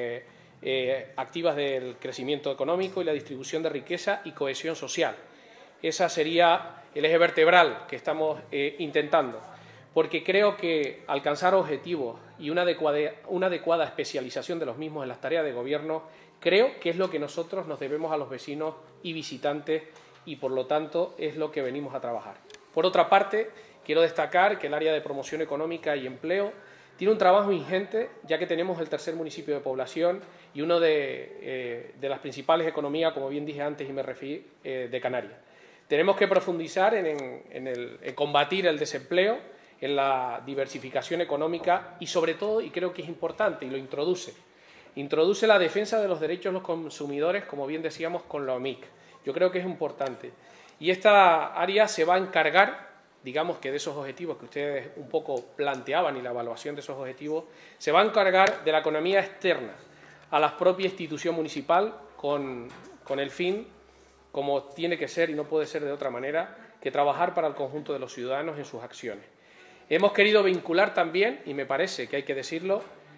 activas del crecimiento económico y la distribución de riqueza y cohesión social. Ese sería el eje vertebral que estamos intentando, porque creo que alcanzar objetivos y una adecuada especialización de los mismos en las tareas de gobierno, creo que es lo que nosotros nos debemos a los vecinos y visitantes, y por lo tanto es lo que venimos a trabajar. Por otra parte, quiero destacar que el área de promoción económica y empleo tiene un trabajo ingente, ya que tenemos el tercer municipio de población y uno de las principales economías, como bien dije antes y me referí, de Canarias. Tenemos que profundizar en combatir el desempleo, en la diversificación económica y, sobre todo, y creo que es importante, y lo introduce la defensa de los derechos de los consumidores, como bien decíamos, con la OMIC. Yo creo que es importante. Y esta área se va a encargar, digamos que de esos objetivos que ustedes un poco planteaban y la evaluación de esos objetivos, se va a encargar de la economía externa a la propia institución municipal con el fin, como tiene que ser y no puede ser de otra manera, que trabajar para el conjunto de los ciudadanos en sus acciones. Hemos querido vincular también, y me parece que hay que decirlo,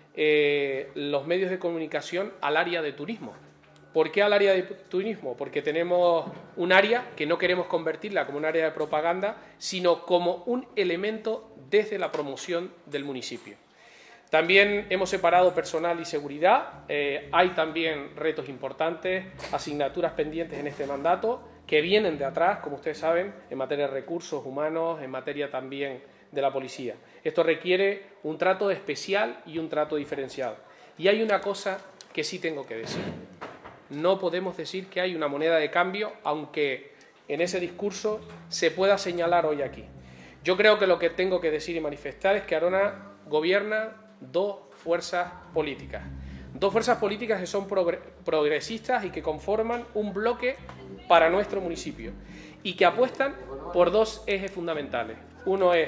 los medios de comunicación al área de turismo. ¿Por qué al área de turismo? Porque tenemos un área que no queremos convertirla como un área de propaganda, sino como un elemento desde la promoción del municipio. También hemos separado personal y seguridad. Hay también retos importantes, asignaturas pendientes en este mandato que vienen de atrás, como ustedes saben, en materia de recursos humanos, en materia también de la policía. Esto requiere un trato especial y un trato diferenciado. Y hay una cosa que sí tengo que decir. No podemos decir que hay una moneda de cambio, aunque en ese discurso se pueda señalar hoy aquí. Yo creo que lo que tengo que decir y manifestar es que Arona gobierna dos fuerzas políticas. Dos fuerzas políticas que son progresistas y que conforman un bloque para nuestro municipio y que apuestan por dos ejes fundamentales. Uno es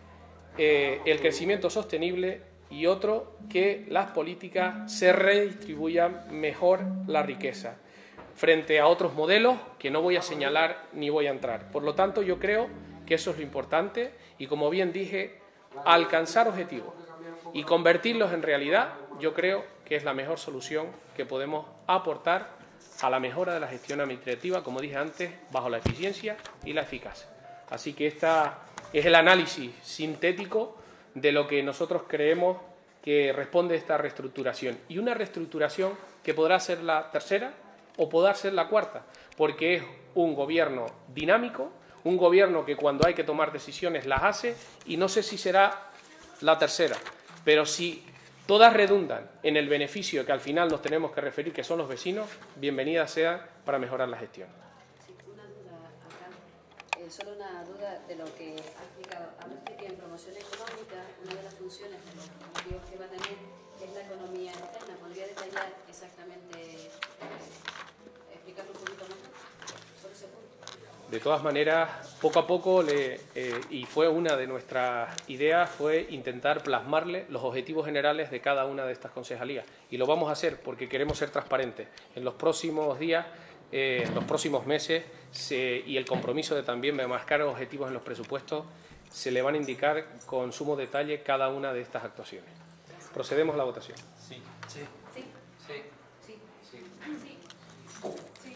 el crecimiento sostenible y otro que las políticas se redistribuyan mejor la riqueza frente a otros modelos que no voy a señalar ni voy a entrar. Por lo tanto, yo creo que eso es lo importante y, como bien dije, alcanzar objetivos y convertirlos en realidad, yo creo que es la mejor solución que podemos aportar a la mejora de la gestión administrativa, como dije antes, bajo la eficiencia y la eficacia. Así que este es el análisis sintético de lo que nosotros creemos que responde esta reestructuración. Y una reestructuración que podrá ser la tercera o podrá ser la cuarta, porque es un gobierno dinámico, un gobierno que cuando hay que tomar decisiones las hace, y no sé si será la tercera, pero si todas redundan en el beneficio que al final nos tenemos que referir, que son los vecinos, bienvenida sea para mejorar la gestión. Sí, una duda acá, solo una duda de lo que ha explicado. Habla usted que en promoción económica una de las funciones, de los objetivos que va a tener, es la economía interna. ¿Podría detallar exactamente, explicarlo un poquito más sobre ese punto? De todas maneras, poco a poco, y fue una de nuestras ideas, fue intentar plasmarle los objetivos generales de cada una de estas concejalías. Y lo vamos a hacer porque queremos ser transparentes. En los próximos días, en los próximos meses, y el compromiso de también marcar objetivos en los presupuestos, se le van a indicar con sumo detalle cada una de estas actuaciones. Procedemos a la votación. Sí. Sí. Sí. Sí. Sí. Sí. Sí. Sí.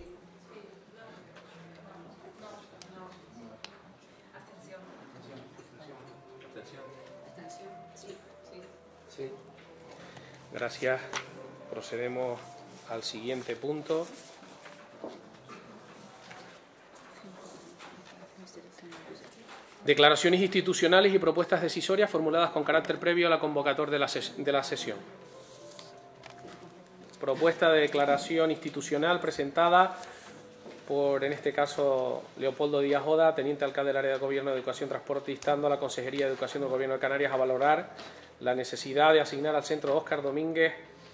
Abstención. Abstención. Sí. Sí. Sí. Gracias. Procedemos al siguiente punto. Declaraciones institucionales y propuestas decisorias formuladas con carácter previo a la convocatoria de la sesión. Propuesta de declaración institucional presentada por, en este caso, Leopoldo Díaz Oda, teniente alcalde del área de Gobierno de Educación y Transporte, instando a la Consejería de Educación del Gobierno de Canarias a valorar la necesidad de asignar al Centro Óscar Domínguez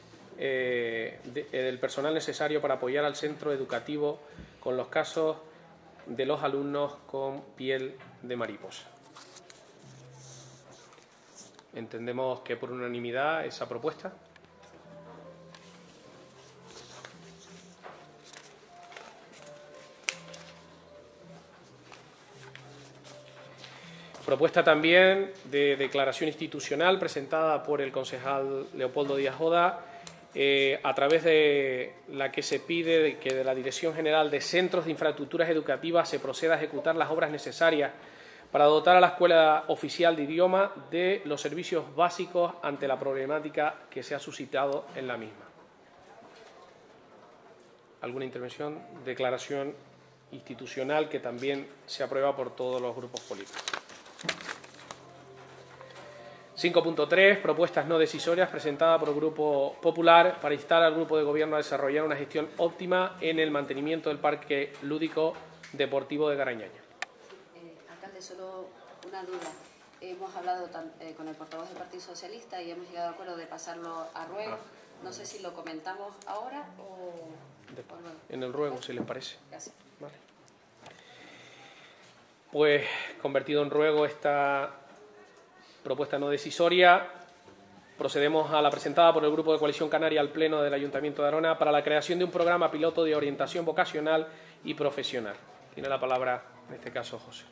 el personal necesario para apoyar al centro educativo con los casos de los alumnos con piel de mariposa. Entendemos que por unanimidad esa propuesta. Propuesta también de declaración institucional presentada por el concejal Leopoldo Díaz Oda, a través de la que se pide que de la Dirección General de Centros de Infraestructuras Educativas se proceda a ejecutar las obras necesarias para dotar a la Escuela Oficial de Idioma de los servicios básicos ante la problemática que se ha suscitado en la misma. ¿Alguna intervención? Declaración institucional que también se aprueba por todos los grupos políticos. 5.3. Propuestas no decisorias presentada por el Grupo Popular para instar al Grupo de Gobierno a desarrollar una gestión óptima en el mantenimiento del Parque Lúdico Deportivo de Garañaña. Alcalde, solo una duda. Hemos hablado con el portavoz del Partido Socialista y hemos llegado a acuerdo de pasarlo a ruego. No sé si lo comentamos ahora o luego. En el ruego, si les parece. Gracias. Vale. Pues convertido en ruego esta propuesta no decisoria, procedemos a la presentada por el Grupo de Coalición Canaria al Pleno del Ayuntamiento de Arona para la creación de un programa piloto de orientación vocacional y profesional. Tiene la palabra, en este caso, José.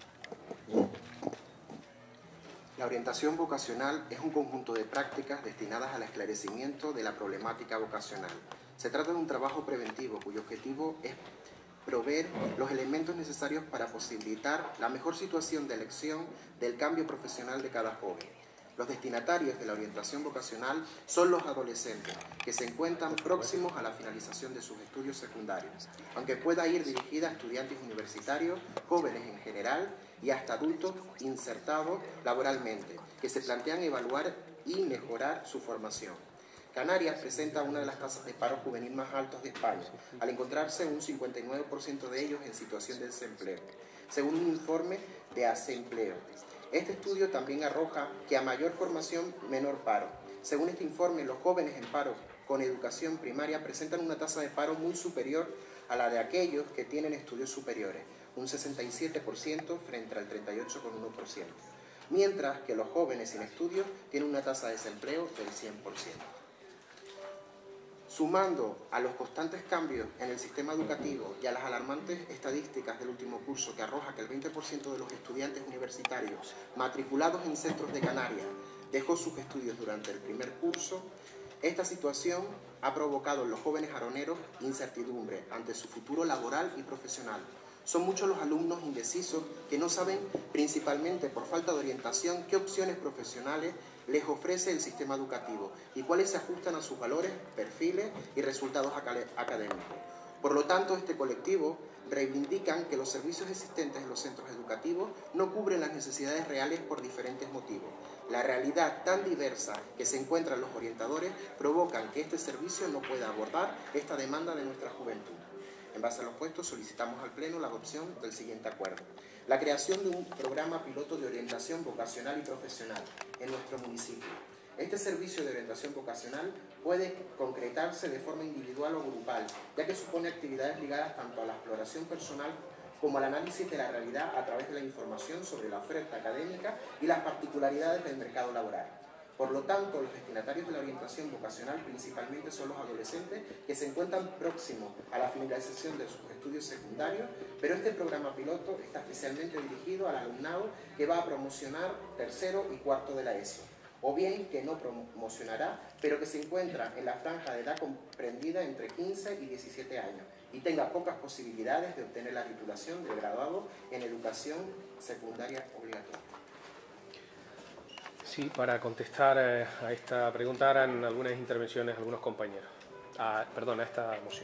La orientación vocacional es un conjunto de prácticas destinadas al esclarecimiento de la problemática vocacional. Se trata de un trabajo preventivo cuyo objetivo es proveer los elementos necesarios para posibilitar la mejor situación de elección del cambio profesional de cada joven. Los destinatarios de la orientación vocacional son los adolescentes, que se encuentran próximos a la finalización de sus estudios secundarios, aunque pueda ir dirigida a estudiantes universitarios, jóvenes en general y hasta adultos insertados laboralmente, que se plantean evaluar y mejorar su formación. Canarias presenta una de las tasas de paro juvenil más altas de España, al encontrarse un 59% de ellos en situación de desempleo, según un informe de ACEempleo. Este estudio también arroja que a mayor formación, menor paro. Según este informe, los jóvenes en paro con educación primaria presentan una tasa de paro muy superior a la de aquellos que tienen estudios superiores, un 67% frente al 38,1%, mientras que los jóvenes sin estudios tienen una tasa de desempleo del 100%. Sumando a los constantes cambios en el sistema educativo y a las alarmantes estadísticas del último curso que arroja que el 20% de los estudiantes universitarios matriculados en centros de Canarias dejó sus estudios durante el primer curso, esta situación ha provocado en los jóvenes aroneros incertidumbre ante su futuro laboral y profesional. Son muchos los alumnos indecisos que no saben, principalmente por falta de orientación, qué opciones profesionales les ofrece el sistema educativo y cuáles se ajustan a sus valores, perfiles y resultados académicos. Por lo tanto, este colectivo reivindican que los servicios existentes en los centros educativos no cubren las necesidades reales por diferentes motivos. La realidad tan diversa que se encuentran los orientadores provocan que este servicio no pueda abordar esta demanda de nuestra juventud. En base a los puestos, solicitamos al Pleno la adopción del siguiente acuerdo. La creación de un programa piloto de orientación vocacional y profesional en nuestro municipio. Este servicio de orientación vocacional puede concretarse de forma individual o grupal, ya que supone actividades ligadas tanto a la exploración personal como al análisis de la realidad a través de la información sobre la oferta académica y las particularidades del mercado laboral. Por lo tanto, los destinatarios de la orientación vocacional principalmente son los adolescentes que se encuentran próximos a la finalización de sus estudios secundarios, pero este programa piloto está especialmente dirigido al alumnado que va a promocionar tercero y cuarto de la ESO, o bien que no promocionará, pero que se encuentra en la franja de edad comprendida entre 15 y 17 años y tenga pocas posibilidades de obtener la titulación del graduado en educación secundaria obligatoria. Sí, para contestar a esta pregunta harán algunas intervenciones algunos compañeros. A esta moción.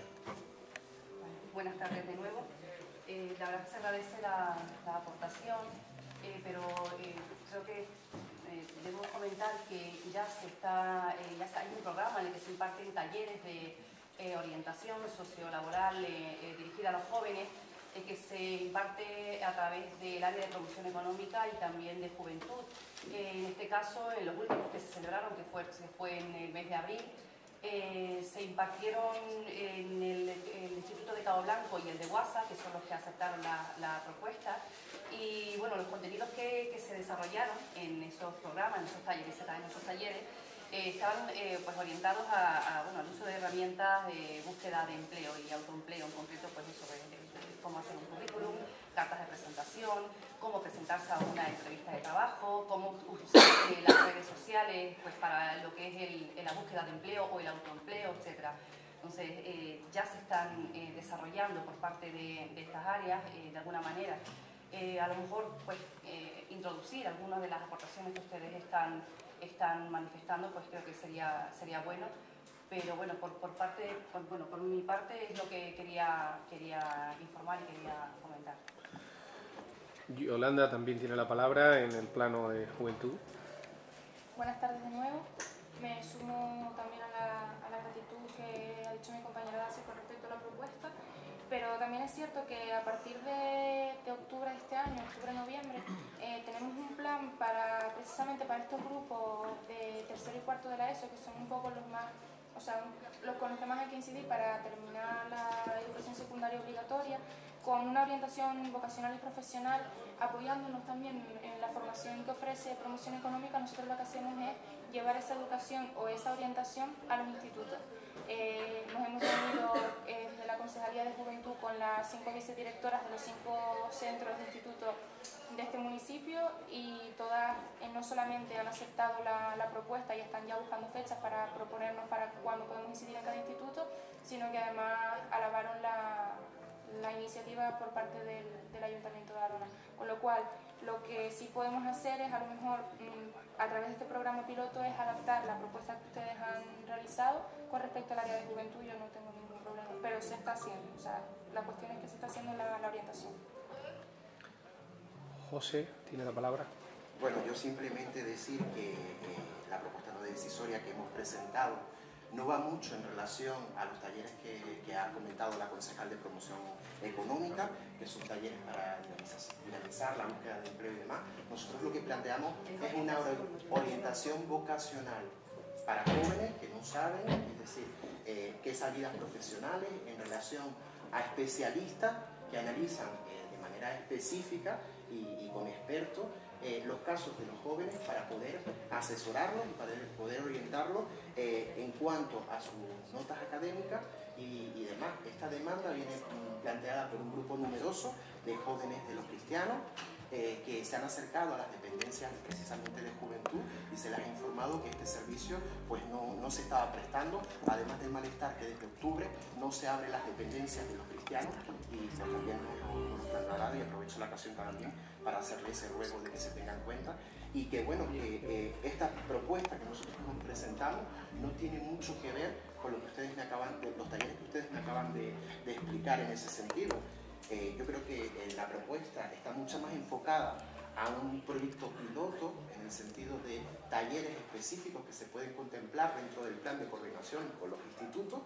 Buenas tardes de nuevo. La verdad que se agradece la aportación, pero creo que debemos comentar que ya hay un programa en el que se imparten talleres de orientación sociolaboral dirigida a los jóvenes, que se imparte a través del área de promoción económica y también de juventud. En este caso, en los últimos que se celebraron, que fue en el mes de abril, se impartieron en el Instituto de Cabo Blanco y el de Guasa, que son los que aceptaron la propuesta. Y bueno, los contenidos que se desarrollaron en esos programas, en esos talleres, estaban pues orientados al uso de herramientas de búsqueda de empleo y autoempleo, en concreto pues eso de cómo hacer un currículum, cartas de presentación, cómo presentarse a una entrevista de trabajo, cómo usar las redes sociales pues para lo que es la búsqueda de empleo o el autoempleo, etc. Entonces ya se están desarrollando por parte de estas áreas de alguna manera. A lo mejor pues introducir algunas de las aportaciones que ustedes están manifestando, pues creo que sería bueno. Pero bueno, por mi parte es lo que quería informar y quería comentar. Yolanda también tiene la palabra en el plano de juventud. Buenas tardes de nuevo. Me sumo también a la gratitud que ha dicho mi compañera Dacia con respecto a la propuesta, pero también es cierto que a partir de octubre de este año, octubre-noviembre, tenemos un plan precisamente para estos grupos de tercero y cuarto de la ESO, que son un poco los con los que más hay que incidir para terminar la educación secundaria obligatoria, con una orientación vocacional y profesional, apoyándonos también en la formación que ofrece promoción económica. Nosotros lo que hacemos es llevar esa educación o esa orientación a los institutos. Nos hemos reunido desde la Concejalía de Juventud con las 5 vicedirectoras de los 5 centros de institutos de este municipio, y todas no solamente han aceptado la propuesta y están ya buscando fechas para proponernos para cuándo podemos incidir en cada instituto, sino que además alabaron la la iniciativa por parte del Ayuntamiento de Arona. Con lo cual, lo que sí podemos hacer es, a lo mejor, a través de este programa piloto, es adaptar la propuesta que ustedes han realizado con respecto al área de juventud. Yo no tengo ningún problema, pero se está haciendo. O sea, la cuestión es que se está haciendo la orientación. José, tiene la palabra. Bueno, yo simplemente decir que la propuesta no decisoria que hemos presentado no va mucho en relación a los talleres que ha comentado la concejal de promoción económica, que son talleres para dinamizar la búsqueda de empleo y demás. Nosotros lo que planteamos es una orientación vocacional para jóvenes que no saben, es decir, qué salidas profesionales en relación a especialistas que analizan de manera específica y con expertos los casos de los jóvenes para poder asesorarlos y para poder orientarlos en cuanto a sus notas académicas y demás. Esta demanda viene planteada por un grupo numeroso de jóvenes de los cristianos que se han acercado a las dependencias precisamente de juventud y se les ha informado que este servicio pues no se estaba prestando, además del malestar que desde octubre no se abren las dependencias de los cristianos, y pues también nos lo trasladado, y aprovecho la ocasión también para hacerle ese ruego de que se tenga en cuenta y que bueno, que esta propuesta que nosotros nos presentamos no tiene mucho que ver con lo que ustedes me acaban de, los talleres que ustedes me acaban de explicar en ese sentido. Yo creo que la propuesta está mucho más enfocada a un proyecto piloto en el sentido de talleres específicos que se pueden contemplar dentro del plan de coordinación con los institutos,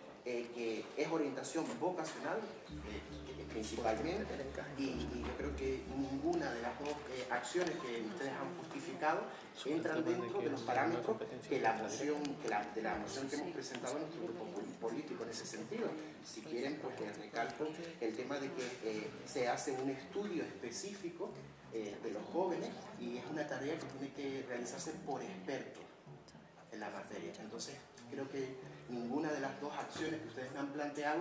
que es orientación vocacional principalmente, y yo creo que ninguna de las dos acciones que ustedes han justificado entran dentro de los parámetros que la moción, de la moción que hemos presentado en nuestro grupo político en ese sentido. Si quieren, pues les recalco el tema de que se hace un estudio específico de los jóvenes, y es una tarea que tiene que realizarse por expertos en la materia. Entonces, creo que ninguna de las dos acciones que ustedes me han planteado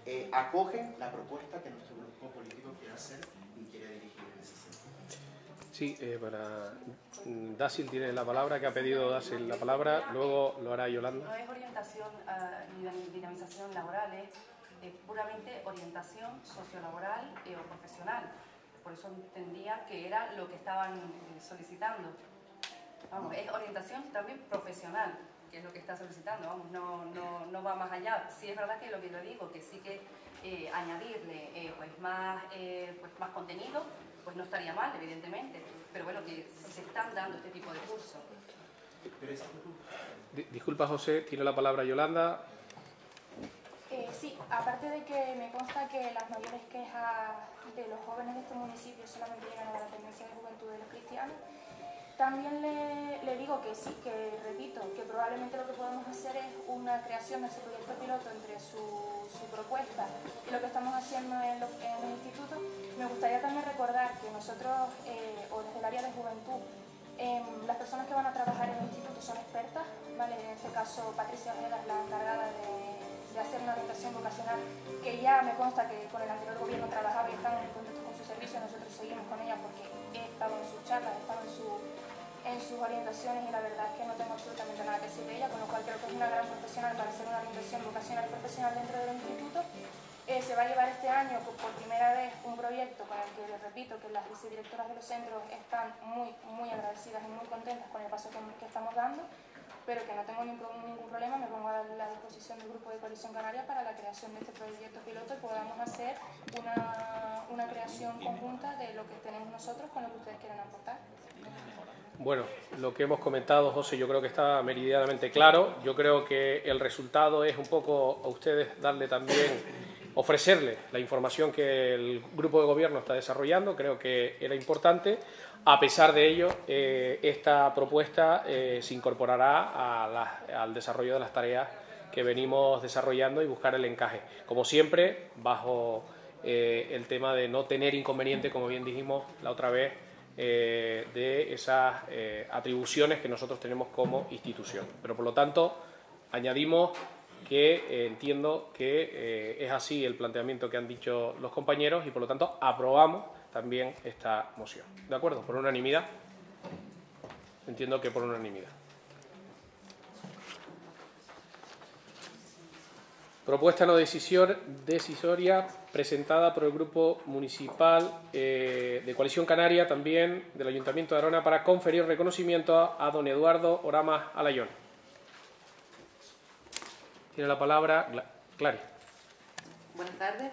acogen la propuesta que nuestro grupo político quiere hacer y quiere dirigir en ese sentido. Sí, para Dácil tiene la palabra, que ha pedido Dácil la palabra, luego lo hará Yolanda. No es orientación ni dinamización laboral, es puramente orientación sociolaboral o profesional. Por eso entendía que era lo que estaban solicitando. Vamos, es orientación también profesional, que es lo que está solicitando, vamos, no va más allá. Sí es verdad que lo que yo digo, que sí que añadirle pues más contenido, pues no estaría mal, evidentemente, pero bueno, que se están dando este tipo de cursos. Disculpa, José, tiene la palabra Yolanda. Sí, aparte de que me consta que las mayores quejas de los jóvenes de este municipio solamente llegan a la dependencia de juventud de los cristianos, también le digo que sí, que repito, que probablemente lo que podemos hacer es una creación de ese proyecto piloto entre su propuesta y lo que estamos haciendo en el instituto. Me gustaría también recordar que nosotros, o desde el área de juventud, las personas que van a trabajar en el instituto son expertas, ¿vale? En este caso Patricia Ojeda es la encargada de hacer una orientación vocacional, que ya me consta que con el anterior gobierno trabajaba y están en contacto con su servicio. Nosotros seguimos con ella porque he estado en sus charlas, he estado en sus orientaciones, y la verdad es que no tengo absolutamente nada que decir de ella, con lo cual creo que es una gran profesional para hacer una orientación vocacional y profesional dentro del instituto. Se va a llevar este año por primera vez un proyecto con el que, les repito, que las vicedirectoras de los centros están muy agradecidas y muy contentas con el paso que estamos dando, pero que no tengo ningún problema. Me pongo a la disposición del Grupo de Coalición Canaria para la creación de este proyecto piloto y podamos hacer una creación conjunta de lo que tenemos nosotros con lo que ustedes quieran aportar. Bueno, lo que hemos comentado, José, yo creo que está meridianamente claro. Yo creo que el resultado es un poco a ustedes darle también, ofrecerle la información que el grupo de gobierno está desarrollando. Creo que era importante. A pesar de ello, esta propuesta se incorporará al desarrollo de las tareas que venimos desarrollando y buscar el encaje. Como siempre, bajo el tema de no tener inconveniente, como bien dijimos la otra vez, de esas atribuciones que nosotros tenemos como institución. Pero, por lo tanto, añadimos que entiendo que es así el planteamiento que han dicho los compañeros y, por lo tanto, aprobamos también esta moción. ¿De acuerdo? Por unanimidad. Entiendo que por unanimidad. Propuesta no decisoria presentada por el Grupo Municipal de Coalición Canaria, también del Ayuntamiento de Arona, para conferir reconocimiento a don Eduardo Oramas Alayón. Tiene la palabra Clary. Buenas tardes.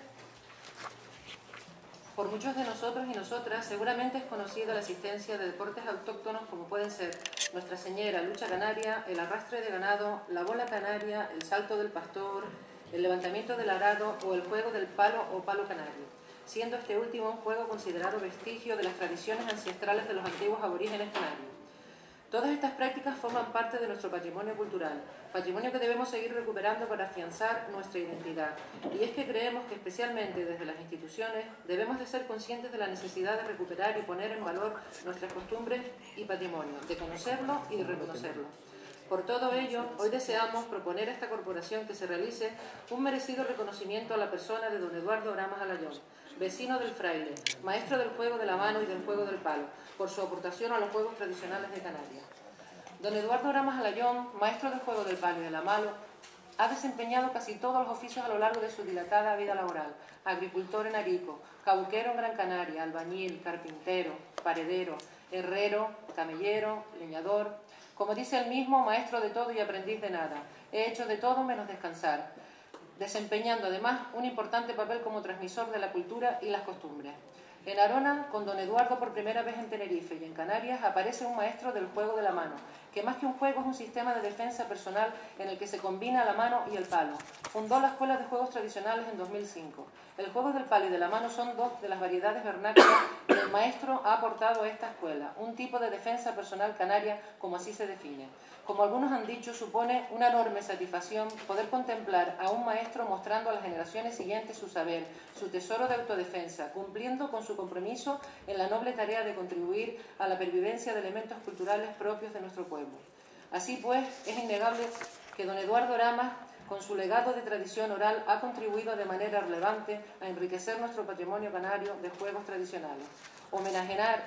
Por muchos de nosotros y nosotras seguramente es conocida la existencia de deportes autóctonos como pueden ser Nuestra Señera, lucha canaria, el arrastre de ganado, la bola canaria, el salto del pastor, el levantamiento del arado o el juego del palo o palo canario, siendo este último un juego considerado vestigio de las tradiciones ancestrales de los antiguos aborígenes canarios. Todas estas prácticas forman parte de nuestro patrimonio cultural, patrimonio que debemos seguir recuperando para afianzar nuestra identidad. Y es que creemos que especialmente desde las instituciones debemos de ser conscientes de la necesidad de recuperar y poner en valor nuestras costumbres y patrimonio, de conocerlo y de reconocerlo. Por todo ello, hoy deseamos proponer a esta corporación que se realice un merecido reconocimiento a la persona de don Eduardo Oramas Alayón, vecino del Fraile, maestro del juego de la mano y del juego del palo, por su aportación a los juegos tradicionales de Canarias. Don Eduardo Oramas Alayón, maestro del juego del palo y de la mano, ha desempeñado casi todos los oficios a lo largo de su dilatada vida laboral: agricultor en Arico, cabuquero en Gran Canaria, albañil, carpintero, paredero, herrero, camellero, leñador. Como dice él mismo, maestro de todo y aprendiz de nada. He hecho de todo menos descansar, desempeñando además un importante papel como transmisor de la cultura y las costumbres. En Arona, con don Eduardo por primera vez en Tenerife y en Canarias, aparece un maestro del juego de la mano, que más que un juego es un sistema de defensa personal en el que se combina la mano y el palo. Fundó la Escuela de Juegos Tradicionales en 2005. El juego del palo y de la mano son dos de las variedades vernáculas que el maestro ha aportado a esta escuela, un tipo de defensa personal canaria, como así se define. Como algunos han dicho, supone una enorme satisfacción poder contemplar a un maestro mostrando a las generaciones siguientes su saber, su tesoro de autodefensa, cumpliendo con su compromiso en la noble tarea de contribuir a la pervivencia de elementos culturales propios de nuestro pueblo. Así pues, es innegable que don Eduardo Oramas, con su legado de tradición oral, ha contribuido de manera relevante a enriquecer nuestro patrimonio canario de juegos tradicionales. Homenajear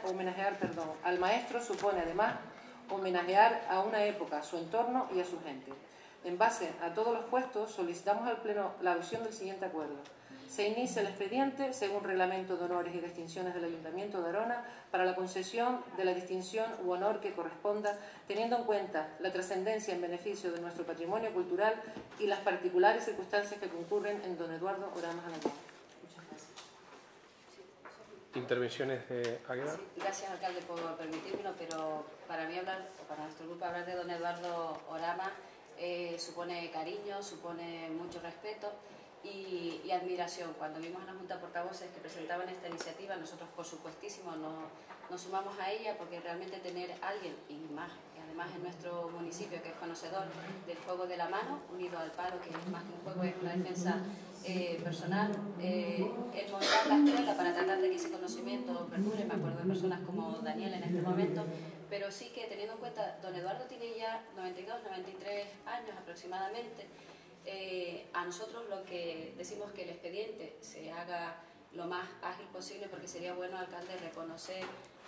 al maestro supone además homenajear a una época, a su entorno y a su gente. En base a todos los puestos, solicitamos al Pleno la adopción del siguiente acuerdo. Se inicia el expediente según reglamento de honores y distinciones del Ayuntamiento de Arona para la concesión de la distinción u honor que corresponda, teniendo en cuenta la trascendencia en beneficio de nuestro patrimonio cultural y las particulares circunstancias que concurren en don Eduardo Oramas Alayón. Muchas gracias. Intervenciones de Águeda. Sí, gracias, alcalde, por permitírmelo, pero para mí hablar, o para nuestro grupo hablar de don Eduardo Oramas supone cariño, supone mucho respeto y admiración. Cuando vimos a la Junta de Portavoces que presentaban esta iniciativa, nosotros por supuestísimo nos sumamos a ella, porque realmente tener a alguien, y además en nuestro municipio, que es conocedor del juego de la mano, unido al palo, que es más que un juego, es una defensa personal, el montar la escuela para tratar de que ese conocimiento perdure. Me acuerdo de personas como Daniel en este momento, pero sí que teniendo en cuenta, don Eduardo tiene ya 92, 93 años aproximadamente. A nosotros lo que decimos que el expediente se haga lo más ágil posible, porque sería bueno, alcalde, reconocer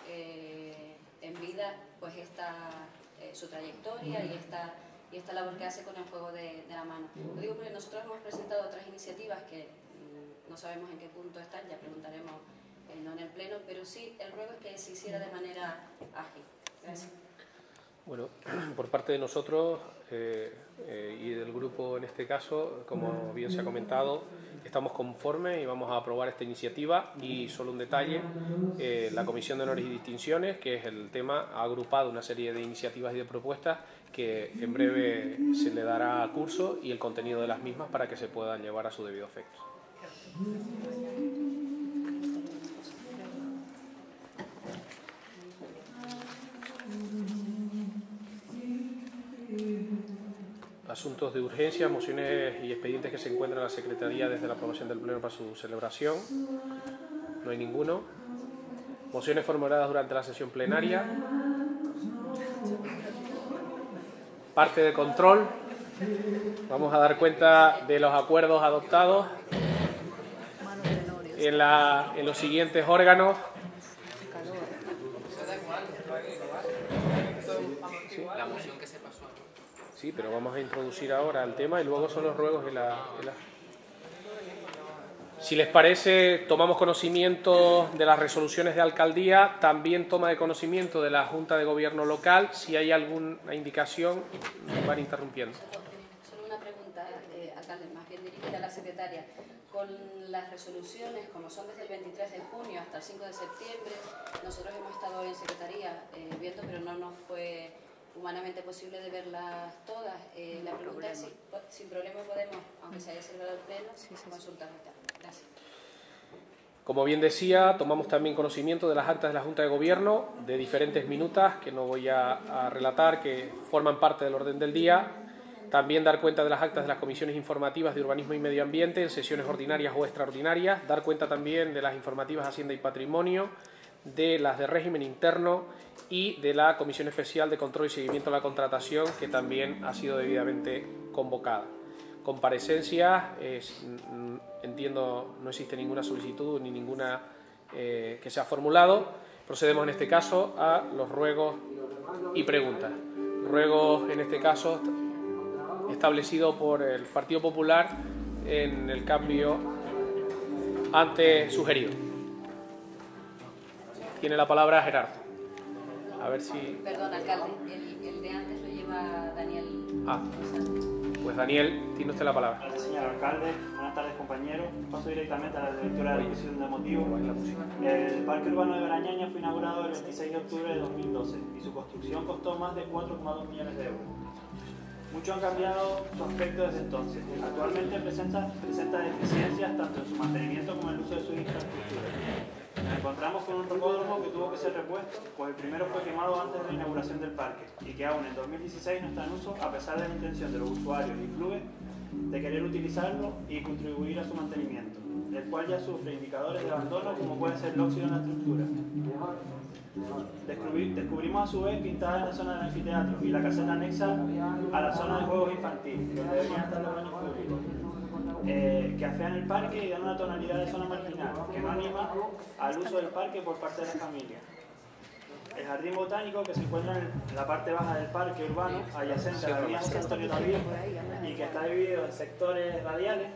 en vida pues su trayectoria y esta labor que hace con el juego de la mano. Lo digo porque nosotros hemos presentado otras iniciativas que no sabemos en qué punto están, ya preguntaremos no en el Pleno, pero sí el ruego es que se hiciera de manera ágil. Gracias. Bueno, por parte de nosotros y del grupo en este caso, como bien se ha comentado, estamos conformes y vamos a aprobar esta iniciativa. Y solo un detalle, la Comisión de Honores y Distinciones, que es el tema, ha agrupado una serie de iniciativas y de propuestas que en breve se le dará curso y el contenido de las mismas para que se puedan llevar a su debido efecto. Asuntos de urgencia, mociones y expedientes que se encuentran en la Secretaría desde la aprobación del Pleno para su celebración. No hay ninguno. Mociones formuladas durante la sesión plenaria. Parte de control. Vamos a dar cuenta de los acuerdos adoptados en los siguientes órganos. La moción que se pasó. Sí, pero vamos a introducir ahora el tema y luego son los ruegos y la... Si les parece, tomamos conocimiento de las resoluciones de alcaldía, también toma de conocimiento de la Junta de Gobierno local. Si hay alguna indicación, nos van interrumpiendo. Solo una pregunta, alcalde, más bien dirigida a la secretaria. Con las resoluciones, como son desde el 23 de junio hasta el 5 de septiembre, nosotros hemos estado en secretaría viendo, pero no nos fue humanamente posible de verlas todas. La pregunta es si sin problema podemos, aunque se haya celebrado el pleno, consultarlas. Gracias. Como bien decía, tomamos también conocimiento de las actas de la Junta de Gobierno, de diferentes minutas, que no voy a relatar, que forman parte del orden del día. También dar cuenta de las actas de las comisiones informativas de Urbanismo y Medio Ambiente en sesiones ordinarias o extraordinarias. Dar cuenta también de las informativas Hacienda y Patrimonio, de las de régimen interno y de la Comisión Especial de Control y Seguimiento de la Contratación, que también ha sido debidamente convocada. Comparecencias, entiendo no existe ninguna solicitud ni ninguna que se ha formulado. Procedemos en este caso a los ruegos y preguntas. Ruegos en este caso establecido por el Partido Popular en el cambio antes sugerido. Tiene la palabra Gerardo. A ver si... Perdón, alcalde, el de antes lo lleva Daniel. Pues Daniel, tiene usted la palabra. Gracias, señor alcalde. Buenas tardes, compañeros. Paso directamente a la lectura de la exposición de motivos. El Parque Urbano de Barañaña fue inaugurado el 26 de octubre de 2012 y su construcción costó más de 4,2 millones de euros. Mucho han cambiado su aspecto desde entonces. Actualmente presenta deficiencias tanto en su mantenimiento como en el uso de sus infraestructuras. Nos encontramos con un rocódromo que tuvo que ser repuesto, pues el primero fue quemado antes de la inauguración del parque y que aún en 2016 no está en uso a pesar de la intención de los usuarios y clubes de querer utilizarlo y contribuir a su mantenimiento, el cual ya sufre indicadores de abandono como puede ser el óxido en la estructura. Descubrimos a su vez pintada en la zona del anfiteatro y la caseta anexa a la zona de juegos infantiles, donde deberían estar los baños públicos, que afean el parque y dan una tonalidad de zona marginal, que no anima al uso del parque por parte de la familia. El jardín botánico, que se encuentra en la parte baja del parque urbano, adyacente a la avenida José Antonio David, y que está dividido en sectores radiales,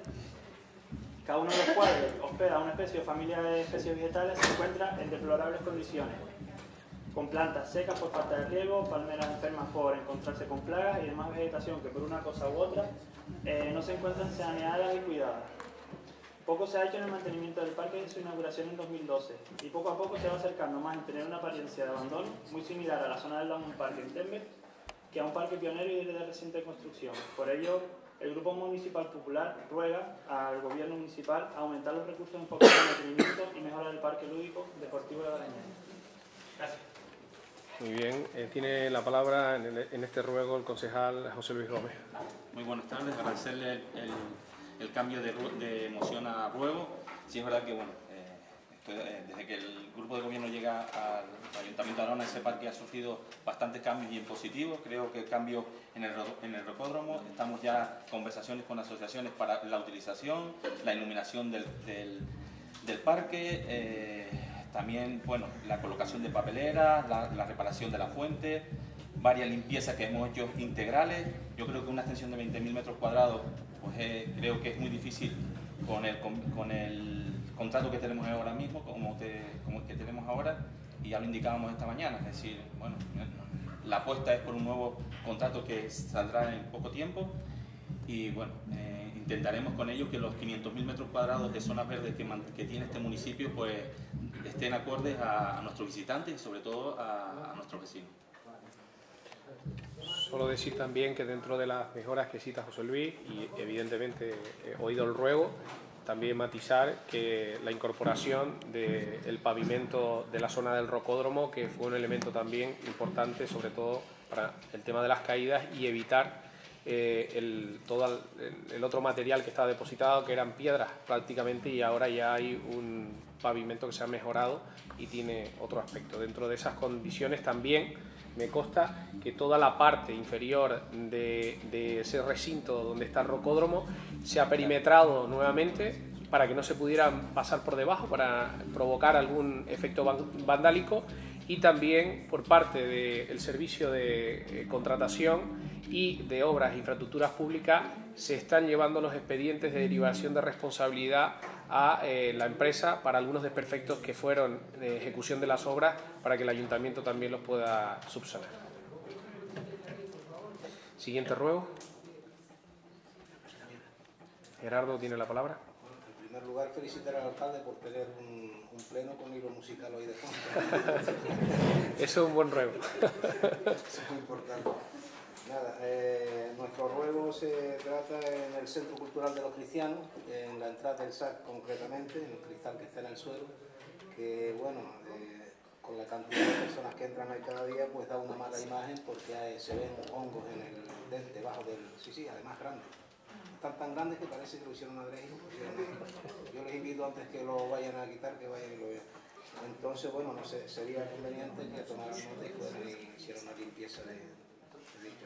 cada uno de los cuales hospeda una especie o familia de especies vegetales, se encuentra en deplorables condiciones, con plantas secas por falta de riego, palmeras enfermas por encontrarse con plagas y demás vegetación que por una cosa u otra no se encuentran saneadas y cuidadas. Poco se ha hecho en el mantenimiento del parque desde su inauguración en 2012 y poco a poco se va acercando más en tener una apariencia de abandono muy similar a la zona del Lagoon Park en Tenver que a un parque pionero y de reciente construcción. Por ello, el Grupo Municipal Popular ruega al Gobierno Municipal aumentar los recursos enfocados en el mantenimiento y mejora del parque lúdico deportivo de Barañaña. Gracias. Muy bien, tiene la palabra en este ruego el concejal José Luis Gómez. Muy buenas tardes, agradecerle el cambio de moción a ruego. Sí es verdad que bueno, desde que el grupo de gobierno llega al Ayuntamiento de Arona, ese parque ha sufrido bastantes cambios y en positivo. Creo que cambios en el rocódromo, estamos ya en conversaciones con asociaciones para la utilización, la iluminación del parque, también bueno, la colocación de papeleras, la reparación de la fuente, varias limpiezas que hemos hecho integrales. Yo creo que una extensión de 20.000 metros cuadrados, pues creo que es muy difícil con el contrato que tenemos ahora mismo, como el que tenemos ahora, y ya lo indicábamos esta mañana, es decir, bueno, la apuesta es por un nuevo contrato que saldrá en poco tiempo y bueno, intentaremos con ello que los 500.000 metros cuadrados de zonas verdes que tiene este municipio pues estén acordes a nuestros visitantes y sobre todo a nuestros vecinos. Solo decir también que dentro de las mejoras que cita José Luis, y evidentemente he oído el ruego, también matizar que la incorporación del pavimento de la zona del rocódromo, que fue un elemento también importante, sobre todo para el tema de las caídas y evitar todo el otro material que estaba depositado, que eran piedras prácticamente, y ahora ya hay un pavimento que se ha mejorado y tiene otro aspecto. Dentro de esas condiciones también me consta que toda la parte inferior de ese recinto donde está el rocódromo se ha perimetrado nuevamente para que no se pudieran pasar por debajo, para provocar algún efecto vandálico, y también por parte del servicio de contratación y de obras e infraestructuras públicas se están llevando los expedientes de derivación de responsabilidad a la empresa para algunos desperfectos que fueron de ejecución de las obras, para que el ayuntamiento también los pueda subsanar. Siguiente ruego. Gerardo tiene la palabra. En primer lugar, felicitar al alcalde por tener un pleno con hilo musical hoy de fondo. Eso es un buen ruego. Eso es muy importante. Nada, nuestro ruego se trata en el Centro Cultural de los Cristianos, en la entrada del SAC concretamente, en el cristal que está en el suelo, que bueno, con la cantidad de personas que entran ahí cada día, pues da una mala imagen porque se ven hongos debajo del... Sí, además grandes. Están tan grandes que parece que lo hicieron adrede. Yo les invito, antes que lo vayan a quitar, que vayan y lo vean. Entonces, bueno, no sé, sería conveniente que tomaran nota y fueran y hicieran una limpieza de dicho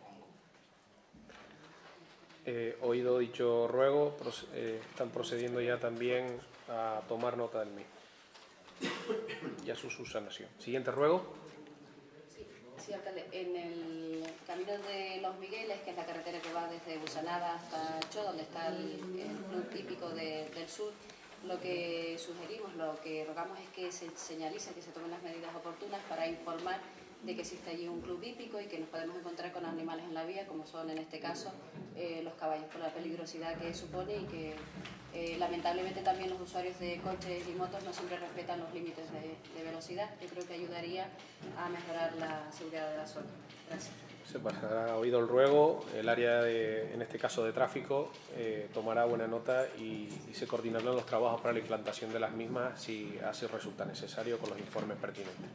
hongo. Oído dicho ruego, están procediendo ya también a tomar nota del mismo y a su subsanación. Siguiente ruego. Sí, alcalde. En el camino de Los Migueles, que es la carretera que va desde Busanada hasta Cho, donde está el club típico del sur, lo que sugerimos, lo que rogamos es que se señalice, que se tomen las medidas oportunas para informar de que existe allí un club hípico y que nos podemos encontrar con animales en la vía, como son en este caso los caballos, por la peligrosidad que supone y que lamentablemente también los usuarios de coches y motos no siempre respetan los límites de velocidad. Yo creo que ayudaría a mejorar la seguridad de la zona. Gracias. Se pasará oído el ruego, el área en este caso de tráfico tomará buena nota y se coordinarán los trabajos para la implantación de las mismas si así resulta necesario con los informes pertinentes.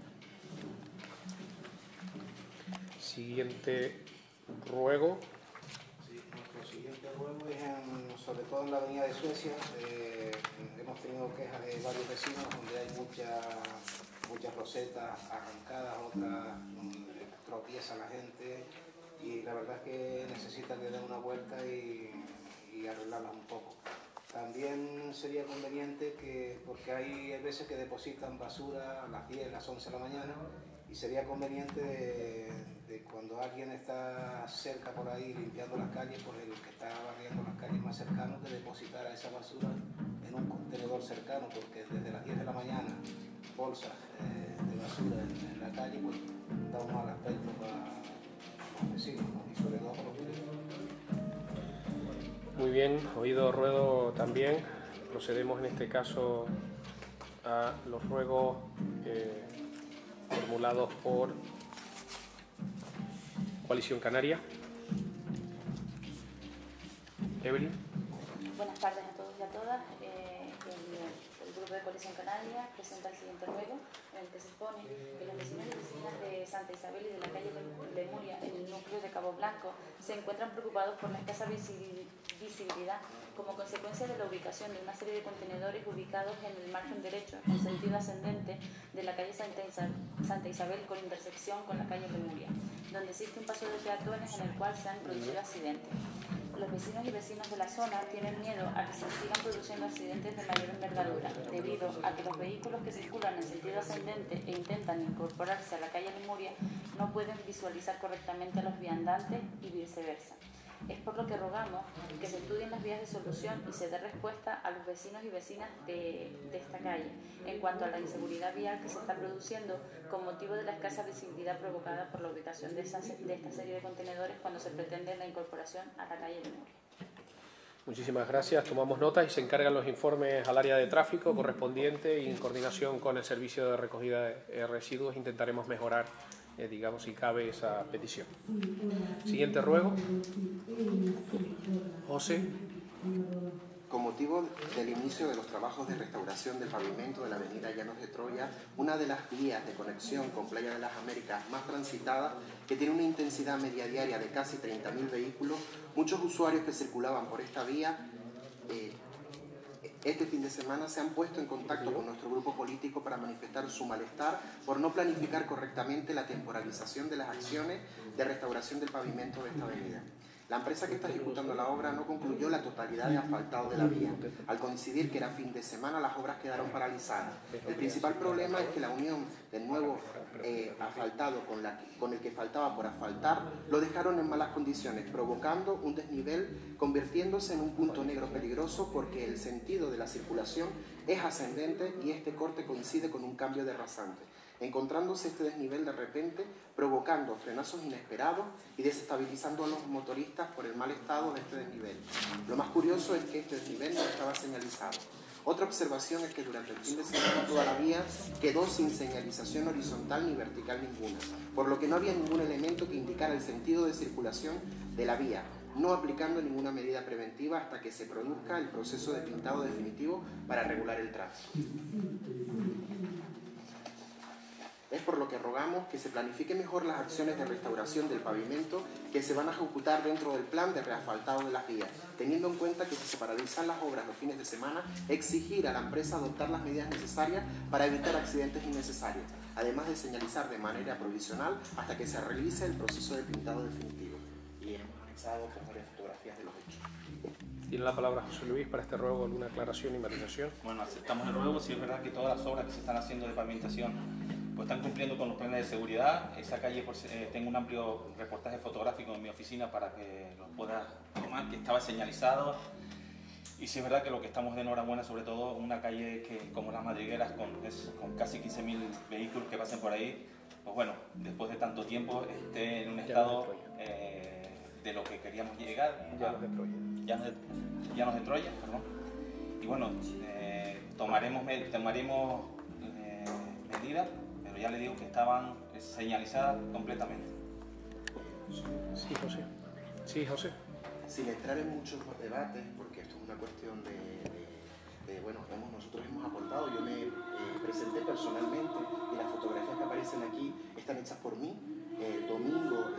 Siguiente ruego. Sí, nuestro siguiente ruego es sobre todo en la avenida de Suecia. Hemos tenido quejas de varios vecinos donde hay muchas rosetas arrancadas, otras tropieza la gente y la verdad es que necesitan que den una vuelta y arreglarlas un poco. También sería conveniente porque hay veces que depositan basura a las 10, las 11 de la mañana y sería conveniente de cuando alguien está cerca por ahí limpiando las calles, pues el que está barriendo las calles más cercanas, de depositar esa basura en un contenedor cercano, porque desde las 10 de la mañana bolsas de basura en la calle pues da un mal aspecto para los vecinos, ¿no? Y sobre todo para los turistas. Muy bien, oído ruego también. Procedemos en este caso a los ruegos formulados por Coalición Canaria. Evelyn. Buenas tardes a todos y a todas. El Grupo de Coalición Canaria presenta el siguiente ruego, en el que se expone que los vecinos y vecinas de Santa Isabel y de la calle Lemuria, en el núcleo de Cabo Blanco, se encuentran preocupados por la escasa visibilidad como consecuencia de la ubicación de una serie de contenedores ubicados en el margen derecho, en sentido ascendente, de la calle Santa Isabel con intersección con la calle Lemuria, donde existe un paso de peatones en el cual se han producido accidentes. Los vecinos y vecinas de la zona tienen miedo a que se sigan produciendo accidentes de mayor envergadura, debido a que los vehículos que circulan en sentido ascendente e intentan incorporarse a la calle Lemuria no pueden visualizar correctamente a los viandantes y viceversa. Es por lo que rogamos que se estudien las vías de solución y se dé respuesta a los vecinos y vecinas de esta calle en cuanto a la inseguridad vial que se está produciendo con motivo de la escasa visibilidad provocada por la ubicación de esta serie de contenedores cuando se pretende la incorporación a la calle Lemuria. Muchísimas gracias. Tomamos nota y se encargan los informes al área de tráfico correspondiente y en coordinación con el servicio de recogida de residuos intentaremos mejorar digamos, si cabe esa petición. Siguiente ruego. José. Con motivo del inicio de los trabajos de restauración del pavimento de la avenida Llanos de Troya, una de las vías de conexión con Playa de las Américas más transitada, que tiene una intensidad media diaria de casi 30.000 vehículos, muchos usuarios que circulaban por esta vía este fin de semana se han puesto en contacto con nuestro grupo político para manifestar su malestar por no planificar correctamente la temporalización de las acciones de restauración del pavimento de esta avenida. La empresa que está ejecutando la obra no concluyó la totalidad de asfaltado de la vía. Al coincidir que era fin de semana, las obras quedaron paralizadas. El principal problema es que la unión del nuevo asfaltado con el que faltaba por asfaltar lo dejaron en malas condiciones, provocando un desnivel, convirtiéndose en un punto negro peligroso porque el sentido de la circulación es ascendente y este corte coincide con un cambio de rasante, encontrándose este desnivel de repente, provocando frenazos inesperados y desestabilizando a los motoristas por el mal estado de este desnivel. Lo más curioso es que este desnivel no estaba señalizado. Otra observación es que durante el fin de semana toda la vía quedó sin señalización horizontal ni vertical ninguna, por lo que no había ningún elemento que indicara el sentido de circulación de la vía, no aplicando ninguna medida preventiva hasta que se produzca el proceso de pintado definitivo para regular el tráfico. Es por lo que rogamos que se planifiquen mejor las acciones de restauración del pavimento que se van a ejecutar dentro del plan de reasfaltado de las vías, teniendo en cuenta que si se paralizan las obras los fines de semana, exigir a la empresa adoptar las medidas necesarias para evitar accidentes innecesarios, además de señalizar de manera provisional hasta que se realice el proceso de pintado definitivo. Y hemos anexado varias fotografías de los hechos. Tiene la palabra José Luis para este ruego, alguna aclaración y matización. Bueno, aceptamos el ruego. Sí es verdad que todas las obras que se están haciendo de pavimentación pues están cumpliendo con los planes de seguridad. Esa calle, tengo un amplio reportaje fotográfico en mi oficina para que los pueda tomar, que estaba señalizado. Y sí es verdad que lo que estamos de enhorabuena, sobre todo una calle que, como las Madrigueras, con casi 15.000 vehículos que pasen por ahí, pues bueno, después de tanto tiempo esté en un estado de lo que queríamos llegar. Llanos de Troya, perdón. Y bueno, tomaremos medidas, pero ya le digo que estaban señalizadas completamente. Sí, José. Sí, José. Sin entrar en muchos debates, porque esto es una cuestión bueno, nosotros hemos aportado, yo me presenté personalmente y las fotografías que aparecen aquí están hechas por mí, el domingo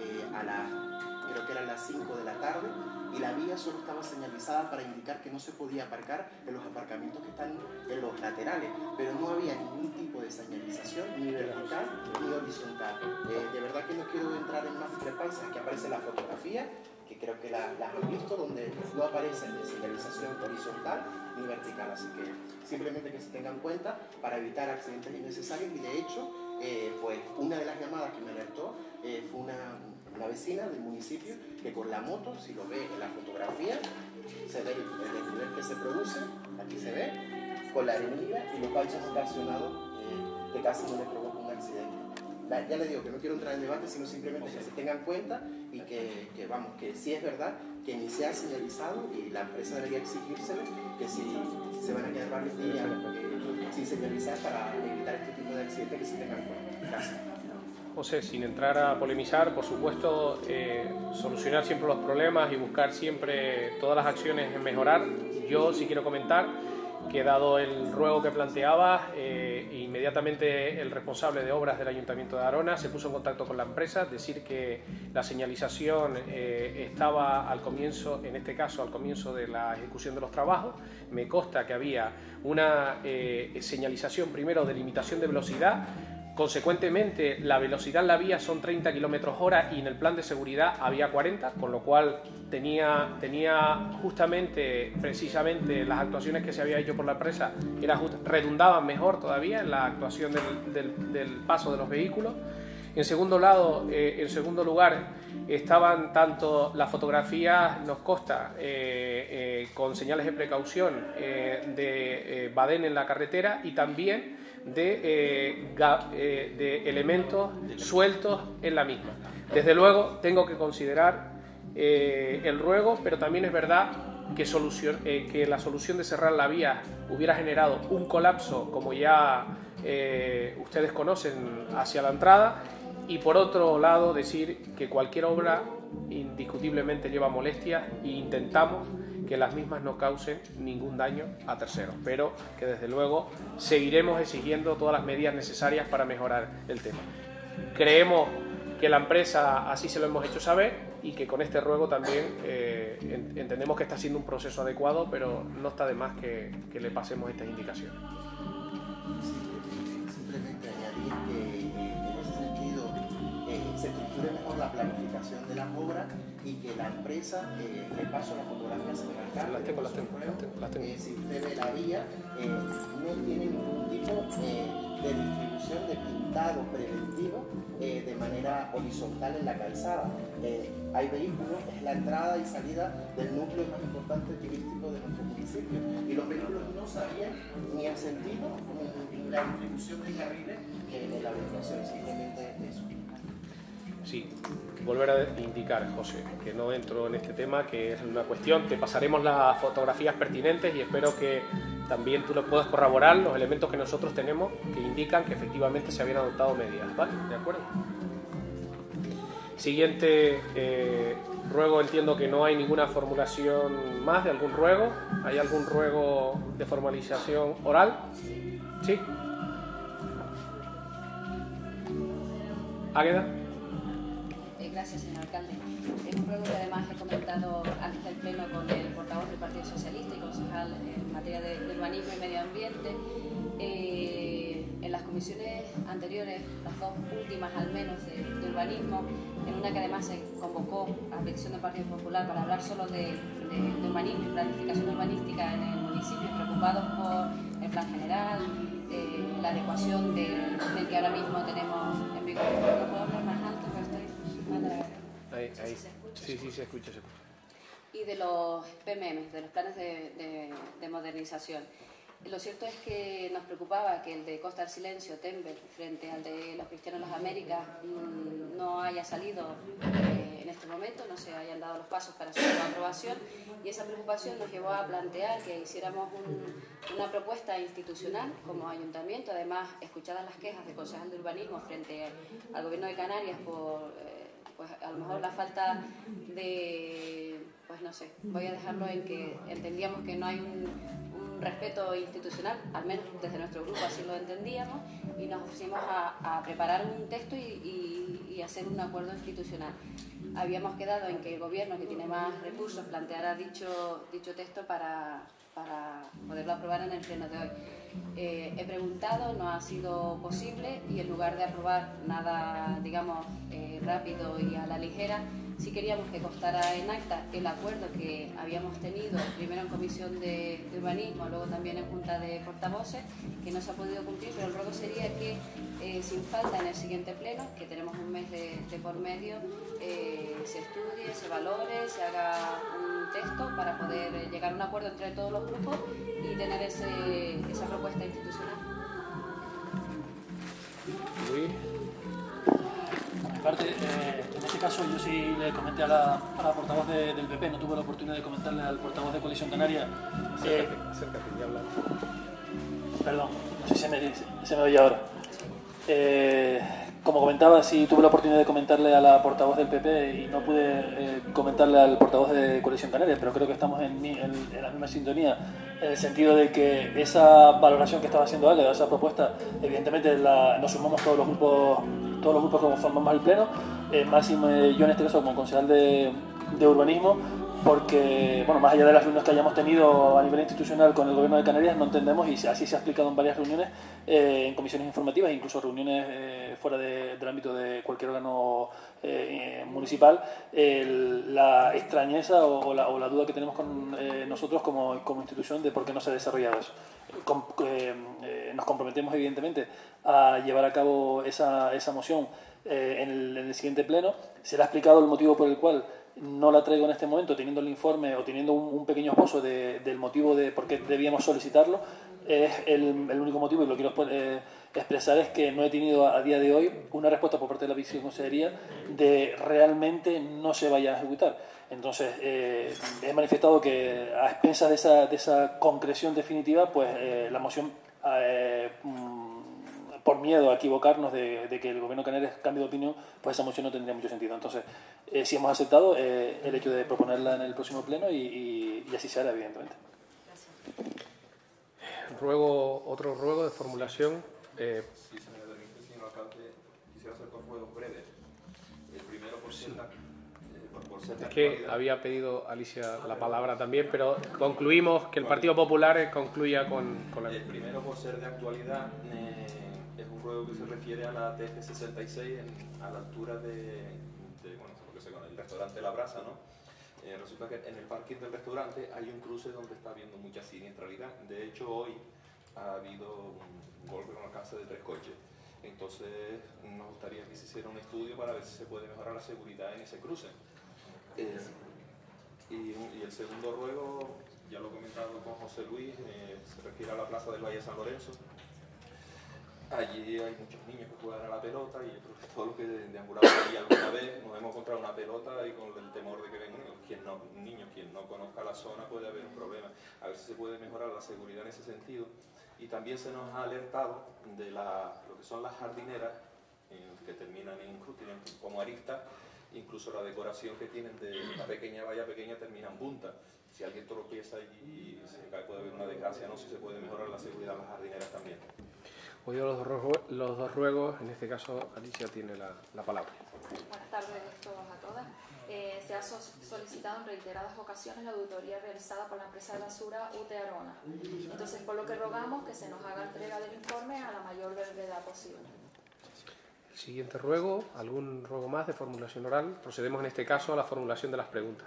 creo que eran las 5 de la tarde, y la vía solo estaba señalizada para indicar que no se podía aparcar en los aparcamientos que están en los laterales, pero no había ningún tipo de señalización, ni vertical ni horizontal. De verdad que no quiero entrar en más discrepancias, que aparece la fotografía, que creo que las han visto, donde no aparecen de señalización horizontal ni vertical, así que simplemente que se tengan en cuenta para evitar accidentes innecesarios. Y de hecho, pues una de las llamadas que me alertó fue una vecina del municipio que con la moto, si lo ve en la fotografía, se ve el desnivel que se produce, aquí se ve, con la arenilla y los baches estacionados que casi no le provoca un accidente. Ya le digo que no quiero entrar en debate, sino simplemente que se tengan en cuenta y que sí es verdad que ni se ha señalizado y la empresa debería exigírselo, que si se van a quedar varios días sin señalizar para evitar este tipo de accidentes, que se tengan en cuenta. Gracias. José, sin entrar a polemizar, por supuesto, solucionar siempre los problemas y buscar siempre todas las acciones en mejorar. Yo sí quiero comentar que, dado el ruego que planteaba, inmediatamente el responsable de obras del Ayuntamiento de Arona se puso en contacto con la empresa, decir que la señalización estaba al comienzo, en este caso al comienzo de la ejecución de los trabajos. Me consta que había una señalización primero de limitación de velocidad. Consecuentemente, la velocidad en la vía son 30 km/h y en el plan de seguridad había 40, con lo cual tenía justamente, precisamente, las actuaciones que se había hecho por la empresa redundaban mejor todavía en la actuación del paso de los vehículos. En segundo lugar, estaban tanto las fotografías, nos consta, con señales de precaución de badén en la carretera y también de elementos sueltos en la misma. Desde luego tengo que considerar el ruego, pero también es verdad que la solución de cerrar la vía hubiera generado un colapso, como ya ustedes conocen, hacia la entrada. Y por otro lado, decir que cualquier obra indiscutiblemente lleva molestias e intentamos que las mismas no causen ningún daño a terceros, pero que desde luego seguiremos exigiendo todas las medidas necesarias para mejorar el tema. Creemos que la empresa así se lo hemos hecho saber y que con este ruego también entendemos que está siendo un proceso adecuado, pero no está de más que le pasemos estas indicaciones. Simplemente añadir que en ese sentido se cumplió asegure mejor la planificación de las obras y que la empresa, le paso la fotografía, señor alcalde, si usted ve la vía, no tiene ningún tipo de distribución de pintado preventivo de manera horizontal en la calzada. Hay vehículos, es la entrada y salida del núcleo más importante turístico de nuestro municipio, y los vehículos no sabían ni el sentido ni la distribución de carriles en la ubicación, simplemente eso. Sí, volver a indicar, José, que no entro en este tema, que es una cuestión. Te pasaremos las fotografías pertinentes y espero que también tú lo puedas corroborar, los elementos que nosotros tenemos que indican que efectivamente se habían adoptado medidas, ¿vale? ¿De acuerdo? Siguiente ruego, entiendo que no hay ninguna formulación más de algún ruego. ¿Hay algún ruego de formalización oral? ¿Sí? ¿Águeda? Gracias, señor alcalde. Es un ruego que además he comentado antes del pleno con el portavoz del Partido Socialista y concejal en materia de urbanismo y medio ambiente. En las comisiones anteriores, las dos últimas al menos de urbanismo, en una que además se convocó a petición del Partido Popular para hablar solo de urbanismo y planificación urbanística en el municipio, preocupados por el plan general, la adecuación del que ahora mismo tenemos en vigor. ¿No puedo hablar más alto? Pero estoy más de la garganta. Ahí. Sí, se escucha. Y de los PMM, de los planes de modernización. Lo cierto es que nos preocupaba que el de Costa del Silencio, Tembe, frente al de los Cristianos de las Américas, no haya salido en este momento, no se hayan dado los pasos para su aprobación, y esa preocupación nos llevó a plantear que hiciéramos una propuesta institucional como ayuntamiento, además escuchadas las quejas del concejal de urbanismo frente al Gobierno de Canarias por pues a lo mejor la falta de, pues no sé, voy a dejarlo en que entendíamos que no hay un respeto institucional, al menos desde nuestro grupo así lo entendíamos, y nos pusimos a preparar un texto y hacer un acuerdo institucional. Habíamos quedado en que el gobierno, que tiene más recursos, planteara dicho texto para poderlo aprobar en el pleno de hoy. He preguntado, no ha sido posible, y en lugar de aprobar nada, digamos, rápido y a la ligera, sí queríamos que constara en acta el acuerdo que habíamos tenido primero en comisión de urbanismo, luego también en junta de portavoces, que no se ha podido cumplir, pero el ruego sería que sin falta en el siguiente pleno, que tenemos un mes de por medio, se estudie, se valore, se haga un texto para poder llegar a un acuerdo entre todos los grupos y tener esa propuesta institucional. Luis. Por mi parte, en este caso yo sí le comenté a la portavoz del PP, no tuve la oportunidad de comentarle al portavoz de Coalición Canaria. Acércate y habla. Perdón, no sé si se me oye ahora. Como comentaba, sí tuve la oportunidad de comentarle a la portavoz del PP y no pude comentarle al portavoz de Coalición Canaria, pero creo que estamos en la misma sintonía, en el sentido de que esa valoración que estaba haciendo Águeda, esa propuesta, evidentemente nos sumamos todos los grupos que formamos el pleno, máximo yo en este caso como concejal de urbanismo, porque, bueno, más allá de las reuniones que hayamos tenido a nivel institucional con el Gobierno de Canarias, no entendemos, y así se ha explicado en varias reuniones, en comisiones informativas, incluso reuniones fuera del ámbito de cualquier órgano municipal, la extrañeza o la duda que tenemos con nosotros como institución de por qué no se ha desarrollado eso. Nos comprometemos, evidentemente, a llevar a cabo esa moción en el siguiente pleno. Se le ha explicado el motivo por el cual no la traigo en este momento, teniendo el informe o teniendo un pequeño esbozo del motivo de por qué debíamos solicitarlo. Es el único motivo, y lo quiero expresar, es que no he tenido a día de hoy una respuesta por parte de la viceconsejería de realmente no se vaya a ejecutar. Entonces, he manifestado que a expensas de esa concreción definitiva, pues la moción, por miedo a equivocarnos de que el Gobierno de Canarias cambie de opinión, pues esa moción no tendría mucho sentido. Entonces, sí hemos aceptado el hecho de proponerla en el próximo pleno y así se hará, evidentemente. Otro ruego de formulación. Si se me permite, señor alcalde, quisiera hacer dos ruegos breves. El primero por ser Es que había pedido Alicia la palabra también, pero concluimos que el Partido Popular concluya con la... El primero por ser de actualidad. Es un ruego que se refiere a la TF66 a la altura de restaurante La Brasa, ¿no? Resulta que en el parking del restaurante hay un cruce donde está habiendo mucha siniestralidad. De hecho, hoy ha habido un golpe con alcance de 3 coches. Entonces, nos gustaría que se hiciera un estudio para ver si se puede mejorar la seguridad en ese cruce. Y el segundo ruego, ya lo he comentado con José Luis, se refiere a la plaza del Valle de San Lorenzo. Allí hay muchos niños que juegan a la pelota y yo creo que todos los que deambulamos allí alguna vez nos hemos encontrado una pelota y con el temor de que vengan niños, quien no conozca la zona puede haber un problema. A ver si se puede mejorar la seguridad en ese sentido. Y también se nos ha alertado de lo que son las jardineras que terminan como aristas, incluso la decoración que tienen de una pequeña valla pequeña termina en punta. Si alguien tropieza allí y se cae puede haber una desgracia, ¿no? Si se puede mejorar la seguridad de las jardineras también. Oído los dos ruegos, en este caso Alicia tiene la palabra. Buenas tardes a todos, a todas. Se ha solicitado en reiteradas ocasiones la auditoría realizada por la empresa de basura UTE Arona. Entonces, por lo que rogamos que se nos haga entrega del informe a la mayor brevedad posible. El siguiente ruego, ¿algún ruego más de formulación oral? Procedemos en este caso a la formulación de las preguntas.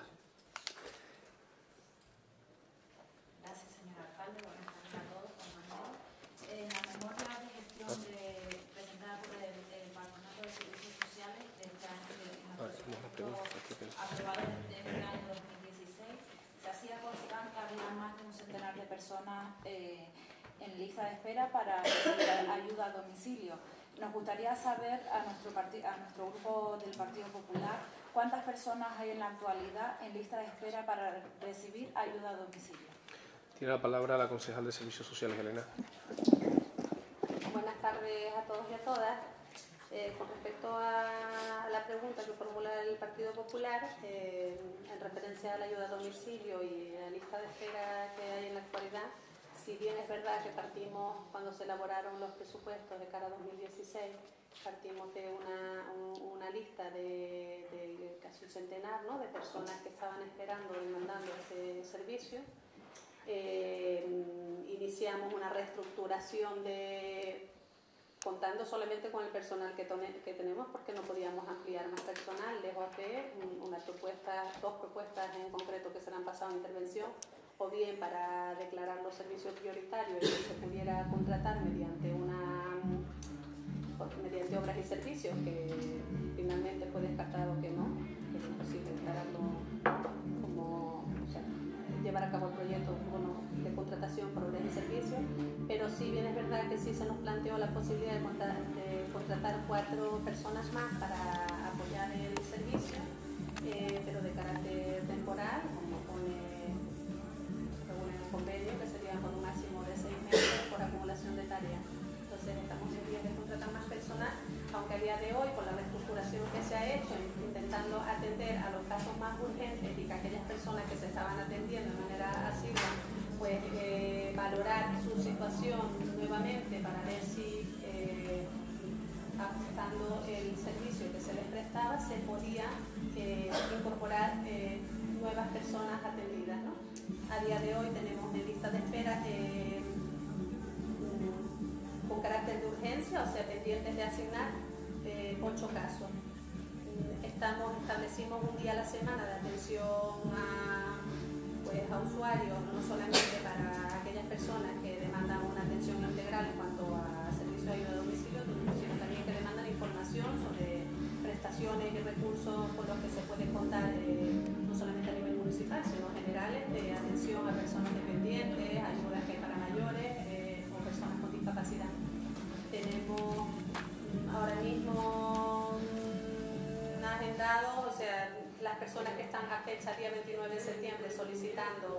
Gracias, señor alcalde. Buenas tardes a todos, compañeros. En la memoria de gestión presentada por el Patronato de Servicios Sociales de este año, aprobado en este año 2016, se hacía constar que había más de un centenar de personas en lista de espera para recibir ayuda a domicilio. Nos gustaría saber a nuestro grupo del Partido Popular cuántas personas hay en la actualidad en lista de espera para recibir ayuda a domicilio. Tiene la palabra la concejal de Servicios Sociales, Elena. Buenas tardes a todos y a todas. Con respecto a la pregunta que formula el Partido Popular, en referencia a la ayuda a domicilio y a la lista de espera que hay en la actualidad, si bien es verdad que partimos, cuando se elaboraron los presupuestos de cara a 2016, partimos de una lista de casi un centenar, ¿no?, de personas que estaban esperando y demandando este servicio, iniciamos una reestructuración contando solamente con el personal que tenemos, porque no podíamos ampliar más personal, lejos de dos propuestas en concreto que se le han pasado a intervención, o bien para declarar los servicios prioritarios y que se pudiera contratar mediante obras y servicios, que finalmente fue descartado que no es posible declararlo llevar a cabo el proyecto de contratación por obras y servicios, pero sí bien es verdad que sí se nos planteó la posibilidad de contratar 4 personas más para apoyar el servicio, pero de carácter temporal, como pone en el convenio, que sería con un máximo de 6 meses por acumulación de tareas. Entonces estamos en vías de contratar más personal, aunque a día de hoy, con la reestructuración que se ha hecho, intentando atender a los casos más urgentes y que aquellas personas que se estaban atendiendo de manera asidua, pues valorar su situación nuevamente para ver si, ajustando el servicio que se les prestaba, se podía incorporar nuevas personas atendidas, ¿no? A día de hoy tenemos en lista de espera con carácter de urgencia, o sea, pendientes de asignar 8 casos. Establecimos un día a la semana de atención a usuarios, no solamente para aquellas personas que demandan una atención integral en cuanto a servicio de ayuda a domicilio, sino también que demandan información sobre prestaciones y recursos con los que se puede contar, no solamente a nivel municipal, sino generales, de atención a personas dependientes, ayudas que hay para mayores o personas con discapacidad. Tenemos ahora mismo agendado, o sea, las personas que están a fecha día 29 de septiembre solicitando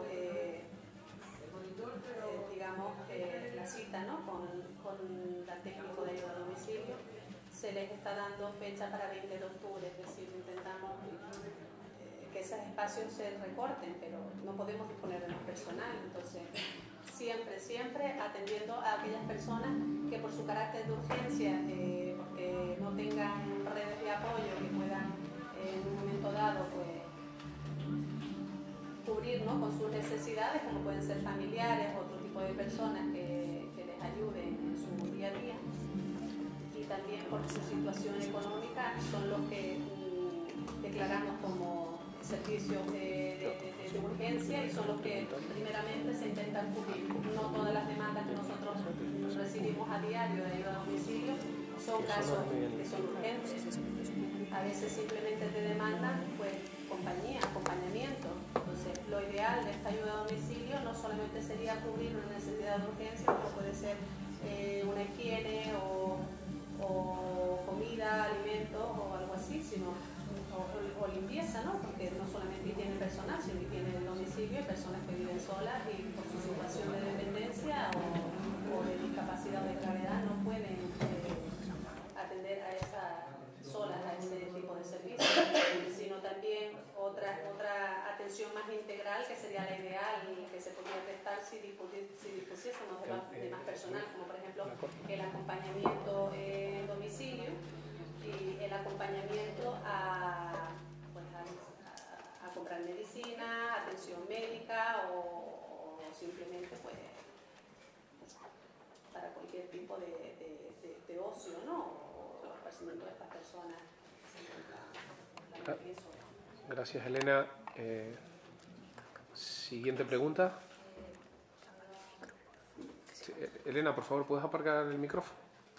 la cita, ¿no?, con el técnico de ayuda a domicilio, se les está dando fecha para 20 de octubre, es decir, intentamos que esos espacios se recorten, pero no podemos disponer de más personal, entonces siempre atendiendo a aquellas personas que por su carácter de urgencia, porque no tengan redes de apoyo que puedan en un momento dado pues cubrir, ¿no?, con sus necesidades, como pueden ser familiares, otro tipo de personas que les ayuden en su día a día, y también por su situación económica son los que declaramos como servicios de urgencia y son los que primeramente se intentan cubrir. No todas las demandas que nosotros recibimos a diario de ayuda a domicilio son casos que son urgentes. A veces simplemente te demandan pues compañía, acompañamiento. Entonces, lo ideal de esta ayuda a domicilio no solamente sería cubrir una necesidad de urgencia, como puede ser una higiene o comida, alimentos o algo así, sino o limpieza, ¿no? Porque no solamente higiene personal, sino higiene de domicilio, hay personas que viven solas y por su situación de dependencia o de discapacidad o de gravedad no pueden atender a ese tipo de servicios, sino también otra atención más integral que sería la ideal y que se podría prestar si dispusiésemos de más personal, como por ejemplo el acompañamiento en domicilio y el acompañamiento a comprar medicina, atención médica o simplemente pues para cualquier tipo de ocio, ¿no? O el esparcimiento de estas personas. Gracias, Elena. Siguiente pregunta. Sí, Elena, por favor, ¿puedes aparcar el micrófono?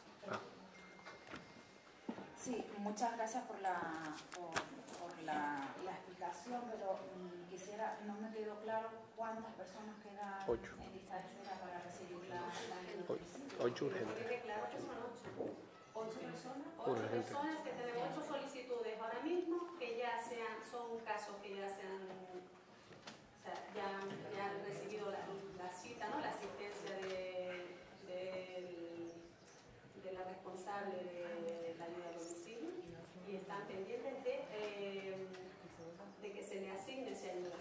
Sí, muchas gracias por la explicación, pero quisiera, no me quedó claro cuántas personas quedan en lista de espera para recibir la ayuda. 8 urgentes. Claro que son 8 personas que tenemos 8 solicitudes ahora mismo que ya son casos que ya han recibido la cita, ¿no? La asistencia de la responsable de la ayuda a domicilio y están pendientes de que se le asigne esa ayuda.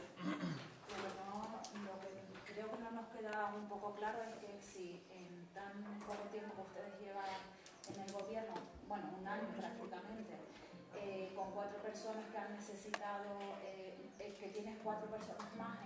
Lo que creo que no nos queda un poco claro es que si en tan poco tiempo que ustedes llevan en el gobierno, bueno, un año prácticamente, con 4 personas que han necesitado, que tienes 4 personas más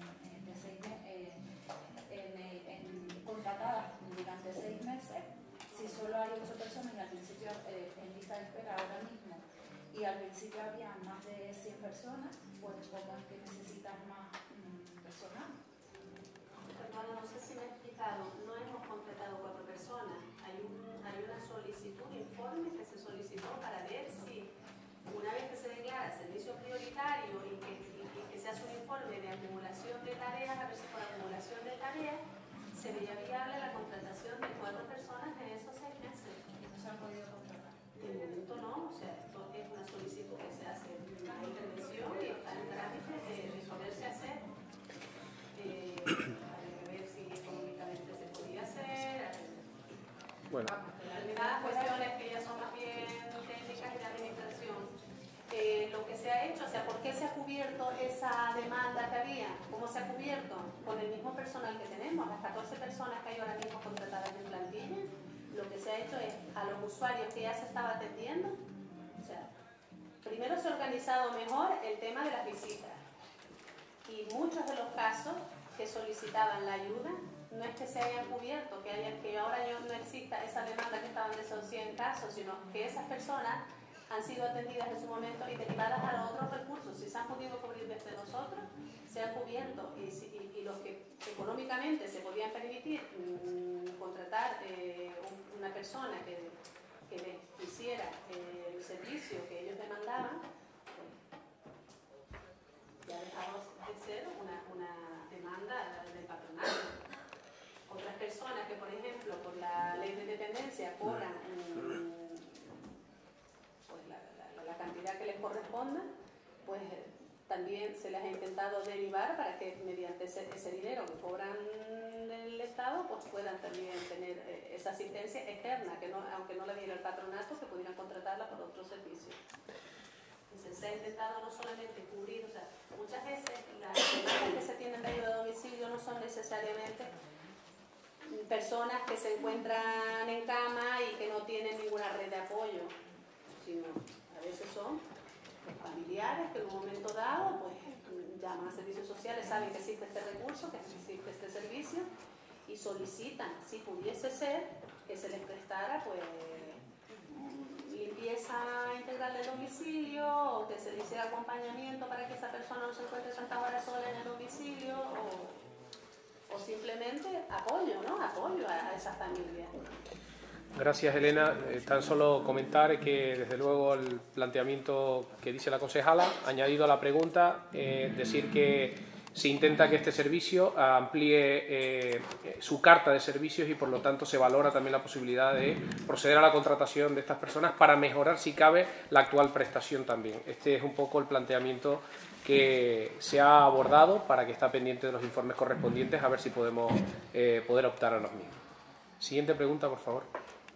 contratadas durante 6 meses, si solo hay 8 personas y al principio en lista de espera ahora mismo y al principio había más de 100 personas, pues ¿cómo es que necesitas más personal? Perdona, no sé si me he explicado, no hemos completado 4 personas, hay una solicitud, un informe que se solicitó para ver si una vez que se declara servicio prioritario y que se hace un informe de acumulación de tareas, a ver si por acumulación de tareas se veía viable la contratación de 4 personas en esos 6 meses. No se han podido contratar. De momento no, o sea, esto es una solicitud que se hace una intervención y está en trámite de poderse hacer. Para ver si económicamente se podía hacer. Bueno. Determinadas cuestiones que ya son más bien técnicas y de administración. Lo que se ha hecho, o sea, ¿por qué se ha cubierto esa demanda que había? ¿Cómo se ha cubierto? Con el mismo personal que tenemos, las 14 personas que hay ahora mismo contratadas en plantilla. Lo que se ha hecho es a los usuarios que ya se estaba atendiendo, o sea, primero se ha organizado mejor el tema de las visitas y muchos de los casos que solicitaban la ayuda no es que se hayan cubierto, que ahora no exista esa demanda que estaban de esos 100 casos, sino que esas personas han sido atendidas en su momento y derivadas a los otros recursos. Si se han podido cubrir desde nosotros, se han cubierto y los que económicamente se podían permitir contratar una persona que les hiciera el servicio que ellos demandaban, ya dejamos de ser una demanda del patronato. Otras personas que, por ejemplo, por la ley de dependencia cobran la cantidad que les corresponda, pues también se les ha intentado derivar para que mediante ese dinero que cobran del Estado pues puedan también tener esa asistencia externa, que no, aunque no la diera el patronato, que pudieran contratarla por otro servicio. Entonces se ha intentado no solamente cubrir, o sea, muchas veces las demandas que se tienen de ayuda a domicilio no son necesariamente personas que se encuentran en cama y que no tienen ninguna red de apoyo, sino a veces son familiares que en un momento dado pues llaman a servicios sociales, saben que existe este recurso, que existe este servicio y solicitan, si pudiese ser, que se les prestara pues limpieza limpieza integral del domicilio, o que se le hiciera acompañamiento para que esa persona no se encuentre tantas horas sola en el domicilio, o simplemente apoyo, ¿no? Apoyo a esa familia. Gracias, Elena. Tan solo comentar que, desde luego, el planteamiento que dice la concejala, añadido a la pregunta, decir que se intenta que este servicio amplíe su carta de servicios y, por lo tanto, se valora también la posibilidad de proceder a la contratación de estas personas para mejorar, si cabe, la actual prestación también. Este es un poco el planteamiento que se ha abordado, para que está pendiente de los informes correspondientes, a ver si podemos poder optar a los mismos. Siguiente pregunta, por favor.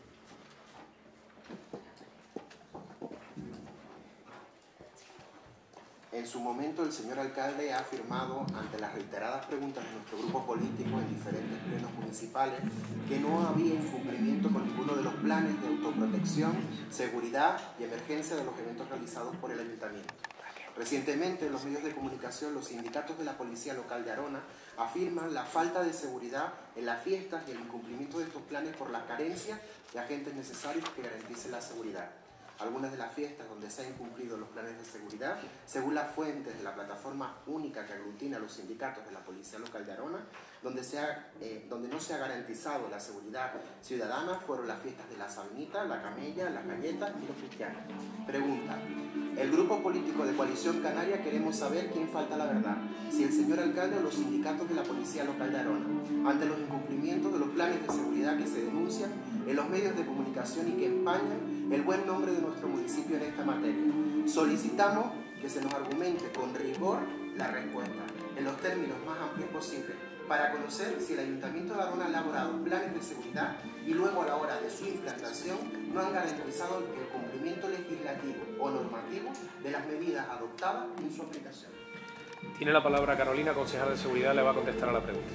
En su momento, el señor alcalde ha afirmado, ante las reiteradas preguntas de nuestro grupo político en diferentes plenos municipales, que no había incumplimiento con ninguno de los planes de autoprotección, seguridad y emergencia de los eventos realizados por el ayuntamiento. Recientemente, en los medios de comunicación, los sindicatos de la Policía Local de Arona afirman la falta de seguridad en las fiestas y el incumplimiento de estos planes por la carencia de agentes necesarios que garanticen la seguridad. Algunas de las fiestas donde se han incumplido los planes de seguridad, según las fuentes de la plataforma única que aglutina a los sindicatos de la Policía Local de Arona, donde no se ha garantizado la seguridad ciudadana, fueron las fiestas de la Sabinita, la Camella, las Galletas y los Cristianos. Pregunta: el grupo político de Coalición Canaria queremos saber quién falta la verdad, si el señor alcalde o los sindicatos de la Policía Local de Arona, ante los incumplimientos de los planes de seguridad que se denuncian en los medios de comunicación y que empañan el buen nombre de nuestro municipio en esta materia. Solicitamos que se nos argumente con rigor la respuesta, en los términos más amplios posibles, para conocer si el Ayuntamiento de Arona ha elaborado planes de seguridad y luego, a la hora de su implantación, no han garantizado el cumplimiento legislativo o normativo de las medidas adoptadas en su aplicación. Tiene la palabra Carolina, concejal de Seguridad, le va a contestar a la pregunta.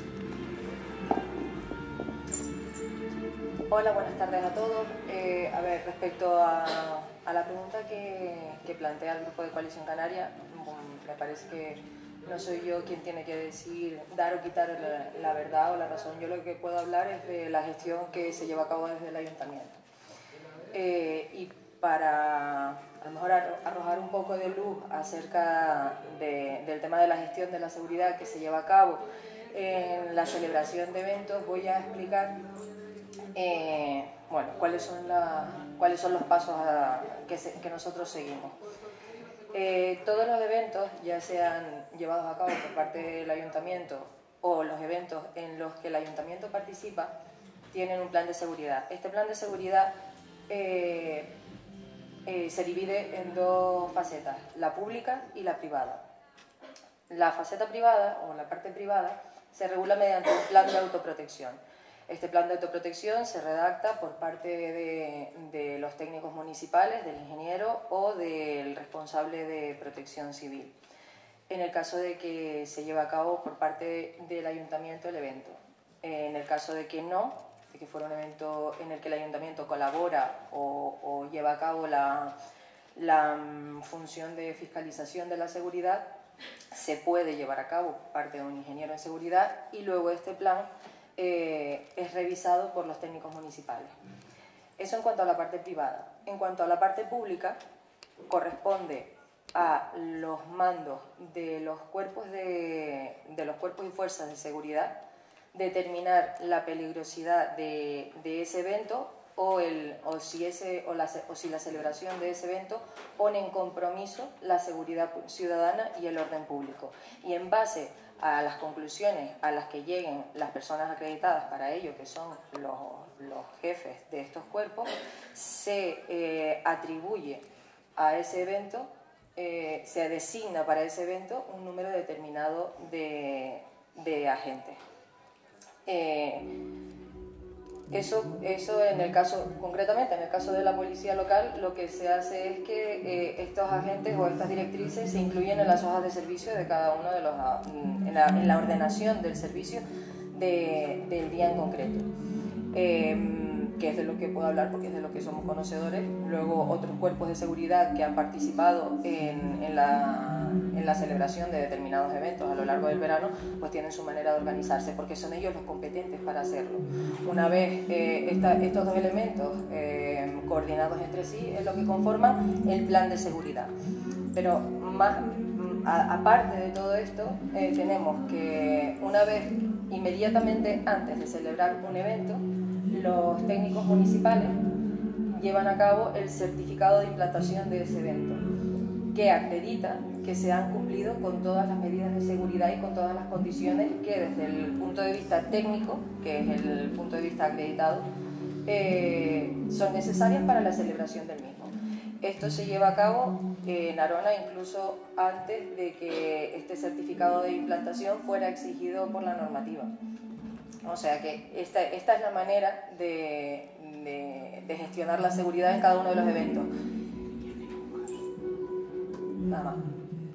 Hola, buenas tardes a todos. Respecto a la pregunta que plantea el Grupo de Coalición Canaria, me parece que no soy yo quien tiene que decir, dar o quitar la verdad o la razón. Yo lo que puedo hablar es de la gestión que se lleva a cabo desde el Ayuntamiento. Y para a lo mejor arrojar un poco de luz acerca del tema de la gestión de la seguridad que se lleva a cabo en la celebración de eventos, voy a explicar cuáles son los pasos que nosotros seguimos. Todos los eventos, ya sean llevados a cabo por parte del Ayuntamiento o los eventos en los que el Ayuntamiento participa, tienen un plan de seguridad. Este plan de seguridad se divide en dos facetas, la pública y la privada. La faceta privada, o la parte privada, se regula mediante un plan de autoprotección. Este plan de autoprotección se redacta por parte de los técnicos municipales, del ingeniero o del responsable de protección civil, en el caso de que se lleve a cabo por parte del ayuntamiento el evento. En el caso de que no, de que fuera un evento en el que el ayuntamiento colabora o lleva a cabo la función de fiscalización de la seguridad, se puede llevar a cabo por parte de un ingeniero en seguridad y luego este plan es revisado por los técnicos municipales. Eso en cuanto a la parte privada. En cuanto a la parte pública, corresponde a los mandos de los cuerpos y fuerzas de seguridad determinar la peligrosidad de ese evento o si la celebración de ese evento pone en compromiso la seguridad ciudadana y el orden público. Y en base a las conclusiones a las que lleguen las personas acreditadas para ello, que son los jefes de estos cuerpos, se atribuye a ese evento, se designa para ese evento un número determinado de agentes. Eso en el caso, concretamente en el caso de la policía local, lo que se hace es que estos agentes o estas directrices se incluyen en las hojas de servicio de cada uno de los, en la ordenación del servicio del día en concreto, que es de lo que puedo hablar porque es de lo que somos conocedores. Luego otros cuerpos de seguridad que han participado en la en la celebración de determinados eventos a lo largo del verano, pues tienen su manera de organizarse, porque son ellos los competentes para hacerlo. Una vez estos dos elementos coordinados entre sí es lo que conforman el plan de seguridad. Pero más aparte de todo esto, tenemos que una vez inmediatamente antes de celebrar un evento, los técnicos municipales llevan a cabo el certificado de implantación de ese evento, que acredita que se han cumplido con todas las medidas de seguridad y con todas las condiciones que desde el punto de vista técnico, que es el punto de vista acreditado, son necesarias para la celebración del mismo. Esto se lleva a cabo en Arona incluso antes de que este certificado de implantación fuera exigido por la normativa. O sea que esta es la manera de gestionar la seguridad en cada uno de los eventos. Nada más.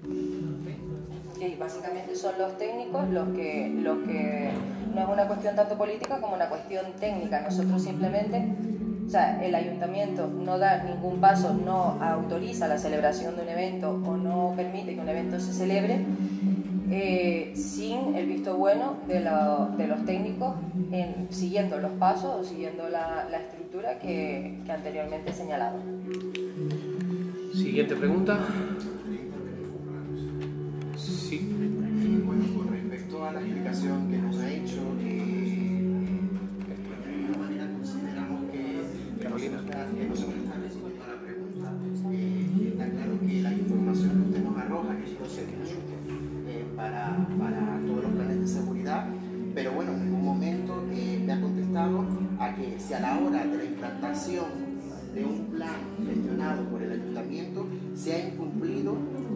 Y básicamente son los técnicos los que no es una cuestión tanto política como una cuestión técnica. Nosotros simplemente, o sea, el ayuntamiento no da ningún paso, no autoriza la celebración de un evento o no permite que un evento se celebre sin el visto bueno de los técnicos, siguiendo los pasos o siguiendo la estructura que anteriormente he señalado. Siguiente pregunta. Sí. Bueno, con respecto a la explicación que nos ha hecho, de alguna manera consideramos que nosotros estamos respondiendo a la pregunta. Está claro que la información que usted nos arroja es procedimiento para todos los planes de seguridad, pero bueno, en un momento me ha contestado a que si a la hora de la implantación de un plan gestionado por el ayuntamiento se ha incumplido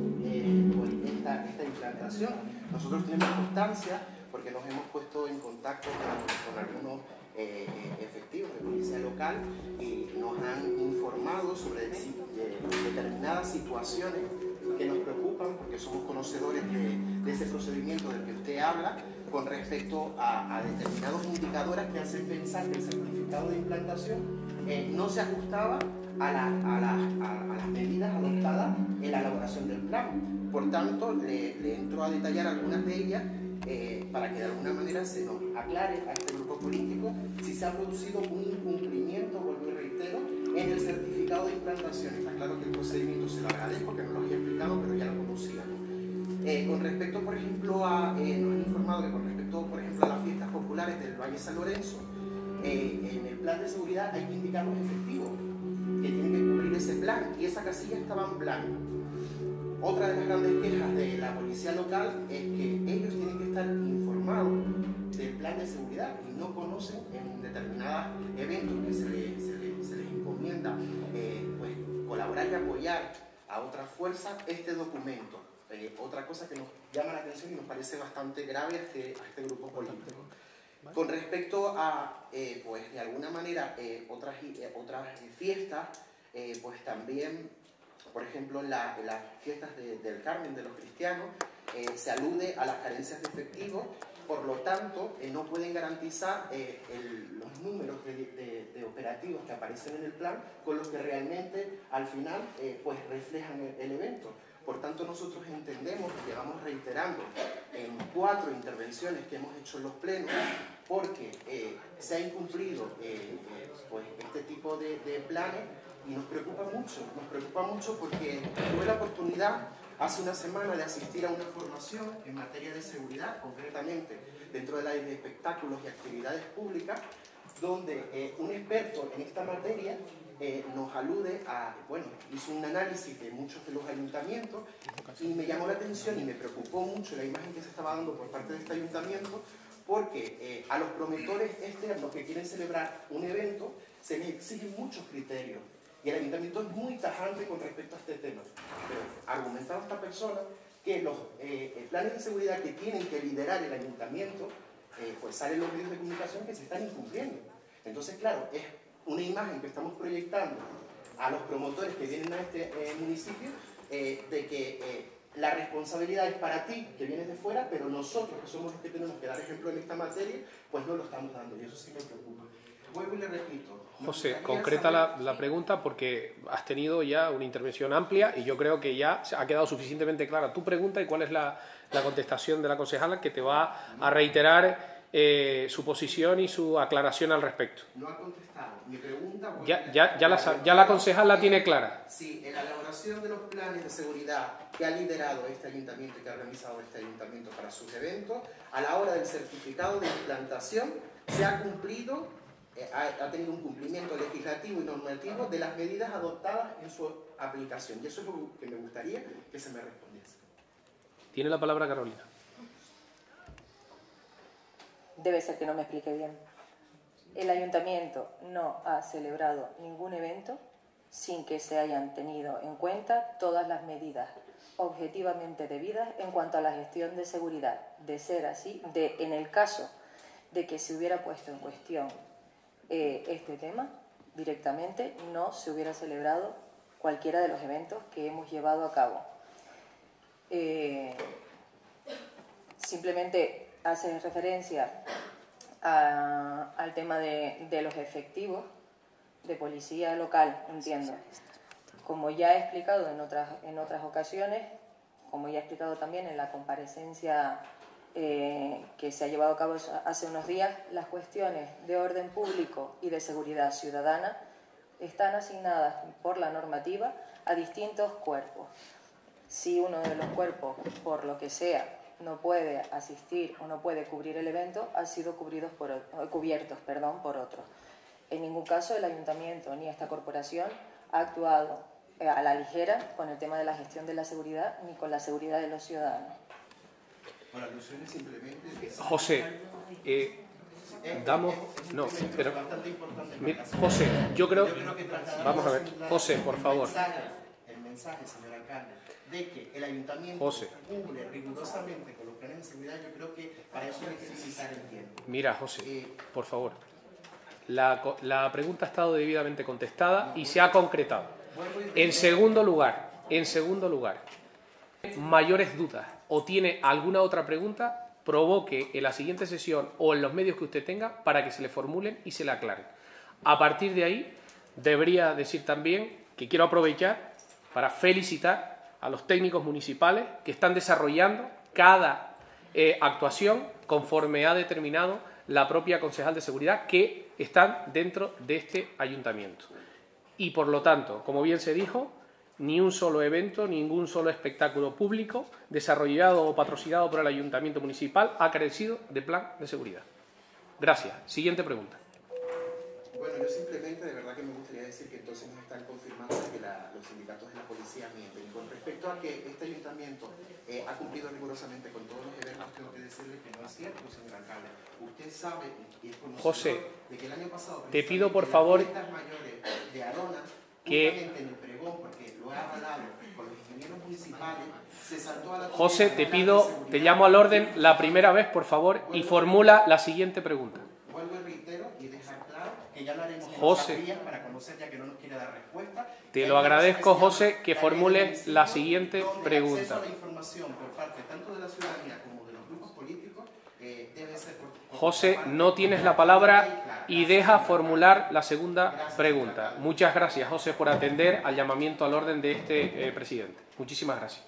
esta implantación. Nosotros tenemos constancia porque nos hemos puesto en contacto con algunos efectivos de policía local y nos han informado sobre determinadas situaciones que nos preocupan porque somos conocedores de ese procedimiento del que usted habla con respecto a determinados indicadores que hacen pensar que el certificado de implantación no se ajustaba a las medidas adoptadas en la elaboración del plan. Por tanto, le entro a detallar algunas de ellas para que de alguna manera se nos aclare a este grupo político si se ha producido un incumplimiento, vuelvo y reitero, en el certificado de implantación. Está claro que el procedimiento se lo agradezco, que no lo había explicado, pero ya lo conocía. Con respecto, por ejemplo, nos han informado que con respecto, por ejemplo, a las fiestas populares del Valle San Lorenzo, en el plan de seguridad hay que indicar los efectivos que tienen que cubrir ese plan, y esa casilla estaba en blanco. Otra de las grandes quejas de la policía local es que ellos tienen que estar informados del plan de seguridad y no conocen en determinados eventos que se les encomienda pues, colaborar y apoyar a otras fuerzas este documento. Otra cosa que nos llama la atención y nos parece bastante grave a este grupo político. Con respecto a, pues de alguna manera, otras fiestas, pues también, por ejemplo, en las fiestas del Carmen de los cristianos, se alude a las carencias de efectivo, por lo tanto, no pueden garantizar los números de operativos que aparecen en el plan con los que realmente, al final, pues reflejan el evento. Por tanto, nosotros entendemos que llevamos reiterando en 4 intervenciones que hemos hecho en los plenos, porque se ha incumplido pues, este tipo de planes y nos preocupa mucho porque tuve la oportunidad hace una semana de asistir a una formación en materia de seguridad, concretamente dentro del área de espectáculos y actividades públicas, donde un experto en esta materia nos alude a, bueno, hizo un análisis de muchos de los ayuntamientos y me llamó la atención y me preocupó mucho la imagen que se estaba dando por parte de este ayuntamiento, porque a los promotores externos que quieren celebrar un evento se les exigen muchos criterios y el ayuntamiento es muy tajante con respecto a este tema. Pero argumentaba esta persona que los planes de seguridad que tienen que liderar el ayuntamiento, pues salen los medios de comunicación que se están incumpliendo. Entonces, claro, es una imagen que estamos proyectando a los promotores que vienen a este municipio de que la responsabilidad es para ti, que vienes de fuera, pero nosotros, que somos los que tenemos que dar ejemplo en esta materia, pues no lo estamos dando, y eso sí me preocupa. Vuelvo y le repito. José, concreta la pregunta porque has tenido ya una intervención amplia y yo creo que ya ha quedado suficientemente clara tu pregunta y cuál es la contestación de la concejala, que te va a reiterar su posición y su aclaración al respecto. No ha contestado. Mi pregunta... Ya la concejala tiene clara. Sí, en la elaboración de los planes de seguridad que ha liderado este ayuntamiento y que ha realizado este ayuntamiento para sus eventos, a la hora del certificado de implantación se ha cumplido, ha tenido un cumplimiento legislativo y normativo de las medidas adoptadas en su aplicación. Y eso es lo que me gustaría que se me respondiese. Tiene la palabra Carolina. Debe ser que no me explique bien. El ayuntamiento no ha celebrado ningún evento sin que se hayan tenido en cuenta todas las medidas objetivamente debidas en cuanto a la gestión de seguridad. De ser así, en el caso de que se hubiera puesto en cuestión este tema, directamente no se hubiera celebrado cualquiera de los eventos que hemos llevado a cabo. Simplemente hace referencia al tema de los efectivos de policía local, entiendo. Como ya he explicado en otras ocasiones, como ya he explicado también en la comparecencia que se ha llevado a cabo hace unos días, las cuestiones de orden público y de seguridad ciudadana están asignadas por la normativa a distintos cuerpos. Si uno de los cuerpos, por lo que sea, no puede asistir o no puede cubrir el evento, han sido cubiertos por otros. En ningún caso el ayuntamiento ni esta corporación ha actuado a la ligera con el tema de la gestión de la seguridad ni con la seguridad de los ciudadanos. Por alusiones simplemente... José, José, yo creo... Vamos a ver, José, por favor. El mensaje, señor alcalde, de que el ayuntamiento cumple rigurosamente con los planes de seguridad, yo creo que para eso hay que necesitar el tiempo. Mira, José, por favor. La pregunta ha estado debidamente contestada y se ha concretado. En segundo lugar, mayores dudas o tiene alguna otra pregunta, provoque en la siguiente sesión o en los medios que usted tenga para que se le formulen y se le aclaren. A partir de ahí, debería decir también que quiero aprovechar para felicitar a los técnicos municipales que están desarrollando cada actuación conforme ha determinado la propia concejal de seguridad, que están dentro de este ayuntamiento. Y por lo tanto, como bien se dijo, ni un solo evento, ningún solo espectáculo público desarrollado o patrocinado por el ayuntamiento municipal ha carecido de plan de seguridad. Gracias. Siguiente pregunta. Bueno, yo simplemente de verdad que me gustaría decir que entonces nos están confirmando que los sindicatos de la policía mienten. Con respecto a que este ayuntamiento ha cumplido rigurosamente con todos los eventos, tengo que decirle que no es cierto, señor alcalde. Usted sabe y es conocedor José, de que el año pasado, te pido por favor las fiestas mayores de Arona, que... justamente en el pregón, porque lo ha avalado con los ingenieros municipales, se saltó a la... José, te pido, te llamo al orden la primera vez, por favor, y formula la siguiente pregunta. Vuelvo y reitero y dejar claro que ya lo haremos en José, días para conocer, ya que no nos quiere dar respuesta. Te lo agradezco, José, que formules la siguiente pregunta. El acceso a la información por parte tanto de la ciudadanía como de los grupos políticos debe ser... José, no tienes la palabra y deja formular la segunda pregunta. Muchas gracias, José, por atender al llamamiento al orden de este presidente. Muchísimas gracias.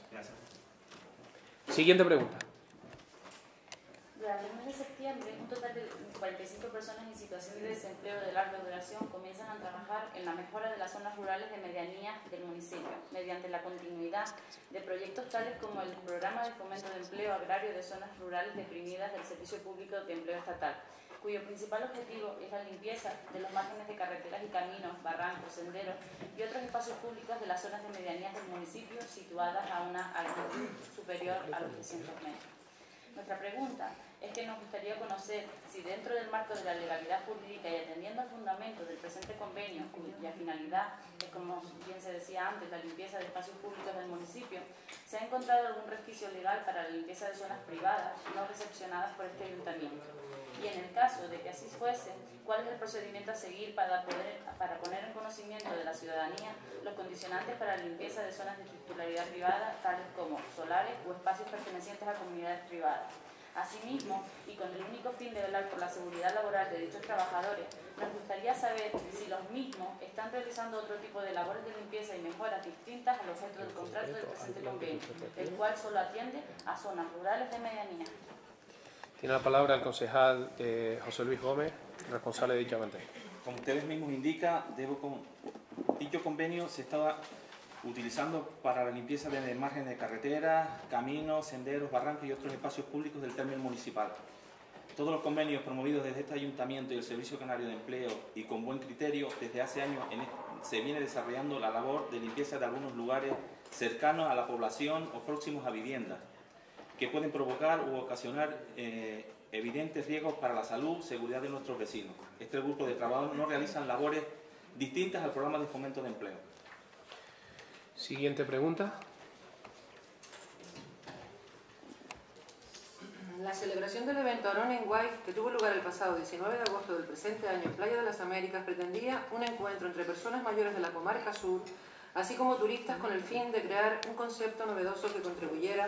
Siguiente pregunta. Durante el mes de septiembre, un total de 45 personas en situación de desempleo de larga duración comienzan a trabajar en la mejora de las zonas rurales de medianía del municipio, mediante la continuidad de proyectos tales como el Programa de Fomento de Empleo Agrario de Zonas Rurales Deprimidas del Servicio Público de Empleo Estatal, cuyo principal objetivo es la limpieza de los márgenes de carreteras y caminos, barrancos, senderos y otros espacios públicos de las zonas de medianías del municipio situadas a una altitud superior a los 300 metros. Nuestra pregunta es que nos gustaría conocer si dentro del marco de la legalidad jurídica y atendiendo al fundamento del presente convenio, cuya finalidad es, como bien se decía antes, la limpieza de espacios públicos del municipio, se ha encontrado algún resquicio legal para la limpieza de zonas privadas no recepcionadas por este ayuntamiento. Y en el caso de que así fuese, ¿cuál es el procedimiento a seguir para poner en conocimiento de la ciudadanía los condicionantes para la limpieza de zonas de titularidad privada, tales como solares o espacios pertenecientes a comunidades privadas? Asimismo, y con el único fin de velar por la seguridad laboral de dichos trabajadores, nos gustaría saber si los mismos están realizando otro tipo de labores de limpieza y mejoras distintas al objeto del contrato del presente convenio, el cual solo atiende a zonas rurales de medianía. Tiene la palabra el concejal José Luis Gómez, responsable de dicha materia. Como ustedes mismos indican, dicho convenio se estaba utilizando para la limpieza de márgenes de carreteras, caminos, senderos, barrancos y otros espacios públicos del término municipal. Todos los convenios promovidos desde este ayuntamiento y el Servicio Canario de Empleo y con buen criterio, desde hace años se viene desarrollando la labor de limpieza de algunos lugares cercanos a la población o próximos a viviendas, que pueden provocar u ocasionar evidentes riesgos para la salud, seguridad de nuestros vecinos. Este grupo de trabajo no realizan labores distintas al programa de fomento de empleo. Siguiente pregunta. La celebración del evento Arona in White, que tuvo lugar el pasado 19 de agosto del presente año en Playa de las Américas, pretendía un encuentro entre personas mayores de la comarca sur, así como turistas, con el fin de crear un concepto novedoso que constituyera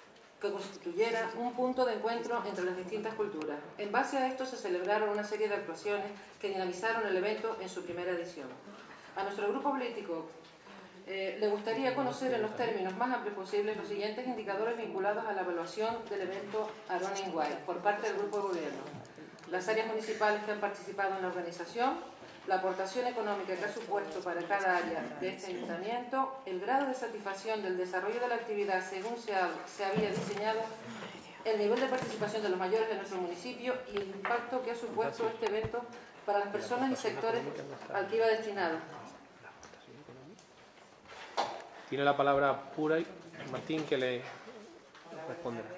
un punto de encuentro entre las distintas culturas. En base a esto se celebraron una serie de actuaciones que dinamizaron el evento en su primera edición. A nuestro grupo político le gustaría conocer en los términos más amplios posibles los siguientes indicadores vinculados a la evaluación del evento Arona in White por parte del grupo de gobierno: las áreas municipales que han participado en la organización, la aportación económica que ha supuesto para cada área de este ayuntamiento, el grado de satisfacción del desarrollo de la actividad según se había diseñado, el nivel de participación de los mayores de nuestro municipio y el impacto que ha supuesto este evento para las personas y sectores al que iba destinado. Tiene la palabra Pura y Martín, que le responderá.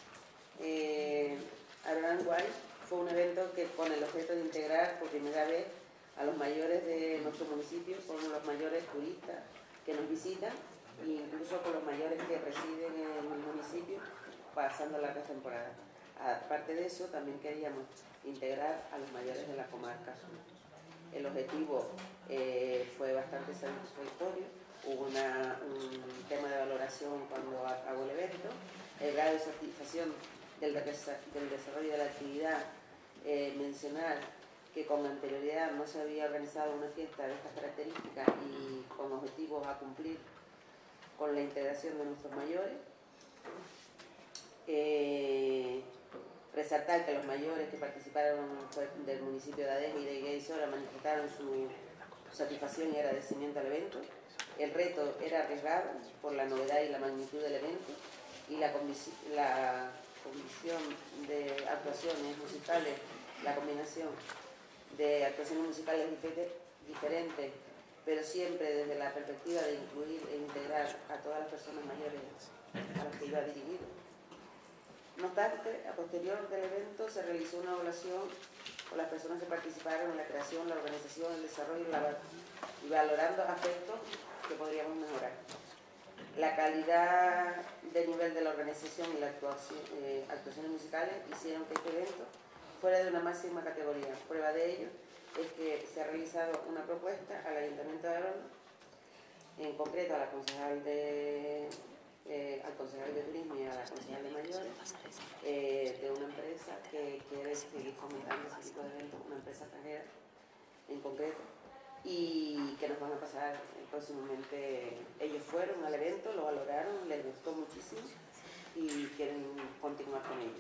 Arona in White fue un evento que con el objeto de integrar por primera vez a los mayores de nuestro municipio, con los mayores turistas que nos visitan e incluso con los mayores que residen en el municipio pasando largas temporadas. Aparte de eso, también queríamos integrar a los mayores de la comarca. El objetivo fue bastante satisfactorio. Hubo un tema de valoración cuando acabó el evento, el grado de satisfacción del desarrollo de la actividad, mencionar que con anterioridad no se había organizado una fiesta de estas características y con objetivos a cumplir con la integración de nuestros mayores. Resaltar que los mayores que participaron del municipio de Adén y de Higueira manifestaron su satisfacción y agradecimiento al evento. El reto era arriesgado por la novedad y la magnitud del evento y la combinación de actuaciones musicales, la combinación de actuaciones musicales diferentes, pero siempre desde la perspectiva de incluir e integrar a todas las personas mayores a las que iba dirigido. No obstante, a posterior del evento se realizó una evaluación con las personas que participaron en la creación, la organización, el desarrollo y valorando aspectos que podríamos mejorar. La calidad de nivel de la organización y las actuaciones musicales hicieron que este evento fuera de una máxima categoría. Prueba de ello es que se ha realizado una propuesta al Ayuntamiento de Arona, en concreto al concejal de Turismo y a la concejal de Mayores, de una empresa que quiere seguir fomentando ese tipo de eventos, una empresa extranjera en concreto, y que nos van a pasar próximamente. Ellos fueron al evento, lo valoraron, les gustó muchísimo y quieren continuar con ello.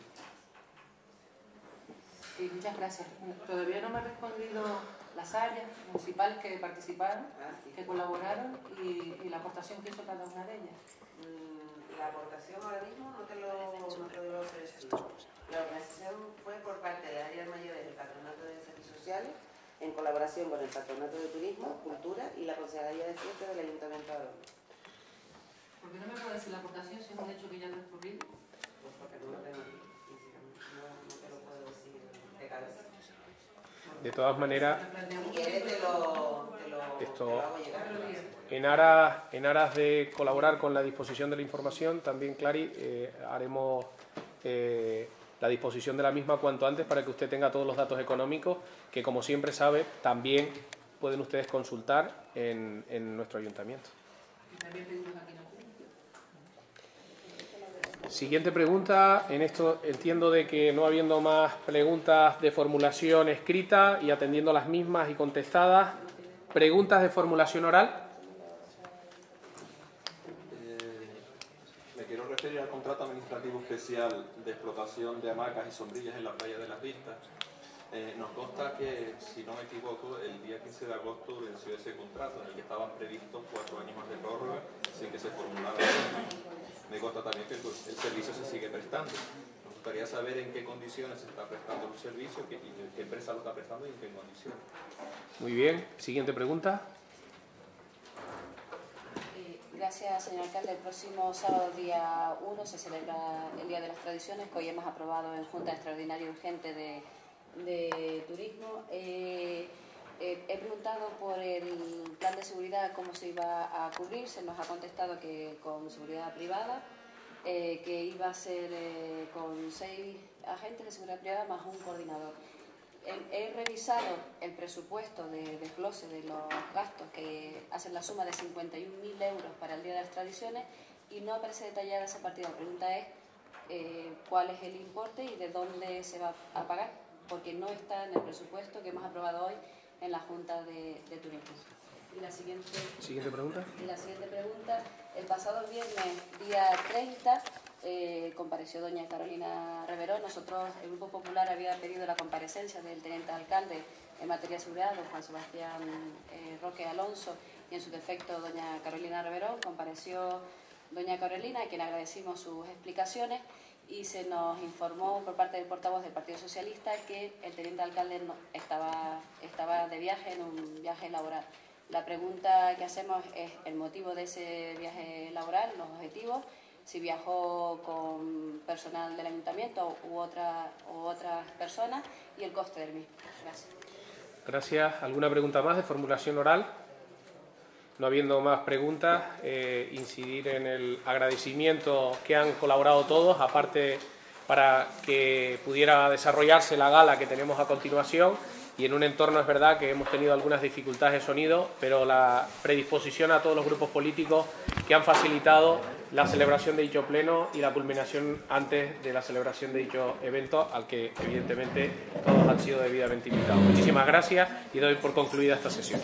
Sí, muchas gracias. Todavía no me han respondido las áreas municipales que participaron, que colaboraron y la aportación que hizo cada una de ellas. La aportación ahora mismo no te lo decir. La organización fue por parte de áreas mayores del Patronato de Servicios Sociales, en colaboración con el Patronato de Turismo, Cultura y la Consejería de Fiestas del Ayuntamiento de Arona. ¿Por qué no me puede decir la aportación si es un hecho que ya transcurrido? Pues porque no lo tengo aquí, no te lo puedo decir de cabeza. De todas maneras, Si quieres te lo hago llegar. en aras de colaborar con la disposición de la información, también, Clary, haremos la disposición de la misma cuanto antes para que usted tenga todos los datos económicos que, como siempre sabe, también pueden ustedes consultar en nuestro ayuntamiento. Siguiente pregunta. En esto entiendo de que no habiendo más preguntas de formulación escrita y atendiendo las mismas y contestadas, ¿preguntas de formulación oral? Me quiero referir al contrato administrativo especial de explotación de hamacas y sombrillas en la playa de las Vistas. Nos consta que, si no me equivoco, el día 15 de agosto venció ese contrato en el que estaban previstos 4 años más de prórroga sin que se formulara. Me consta también que el servicio se sigue prestando. Nos gustaría saber en qué condiciones se está prestando el servicio, qué empresa lo está prestando y en qué condiciones. Muy bien. Siguiente pregunta. Gracias, señor alcalde. El próximo sábado, día 1, se celebra el Día de las Tradiciones, que hoy hemos aprobado en Junta Extraordinaria Urgente de Turismo. He preguntado por el plan de seguridad, cómo se iba a cubrir. Se nos ha contestado que con seguridad privada, que iba a ser con 6 agentes de seguridad privada más un coordinador. He revisado el presupuesto de desglose de los gastos, que hacen la suma de 51.000 euros para el Día de las Tradiciones, y no aparece detallada esa partida. La pregunta es cuál es el importe y de dónde se va a pagar, porque no está en el presupuesto que hemos aprobado hoy en la Junta de Turismo. Y la siguiente pregunta. Y la siguiente pregunta. El pasado viernes, día 30, compareció doña Carolina Reverón. Nosotros, el Grupo Popular, había pedido la comparecencia del teniente alcalde en materia de seguridad, don Juan Sebastián Roque Alonso, y en su defecto doña Carolina Reverón. Compareció doña Carolina, a quien agradecimos sus explicaciones, y se nos informó por parte del portavoz del Partido Socialista que el teniente alcalde estaba de viaje, en un viaje laboral. La pregunta que hacemos es el motivo de ese viaje laboral, los objetivos, si viajó con personal del ayuntamiento u otras personas, y el coste del mismo. Gracias. Gracias. ¿Alguna pregunta más de formulación oral? No habiendo más preguntas, incidir en el agradecimiento que han colaborado todos, aparte para que pudiera desarrollarse la gala que tenemos a continuación, y en un entorno es verdad que hemos tenido algunas dificultades de sonido, pero la predisposición a todos los grupos políticos que han facilitado la celebración de dicho pleno y la culminación antes de la celebración de dicho evento, al que evidentemente todos han sido debidamente invitados. Muchísimas gracias y doy por concluida esta sesión.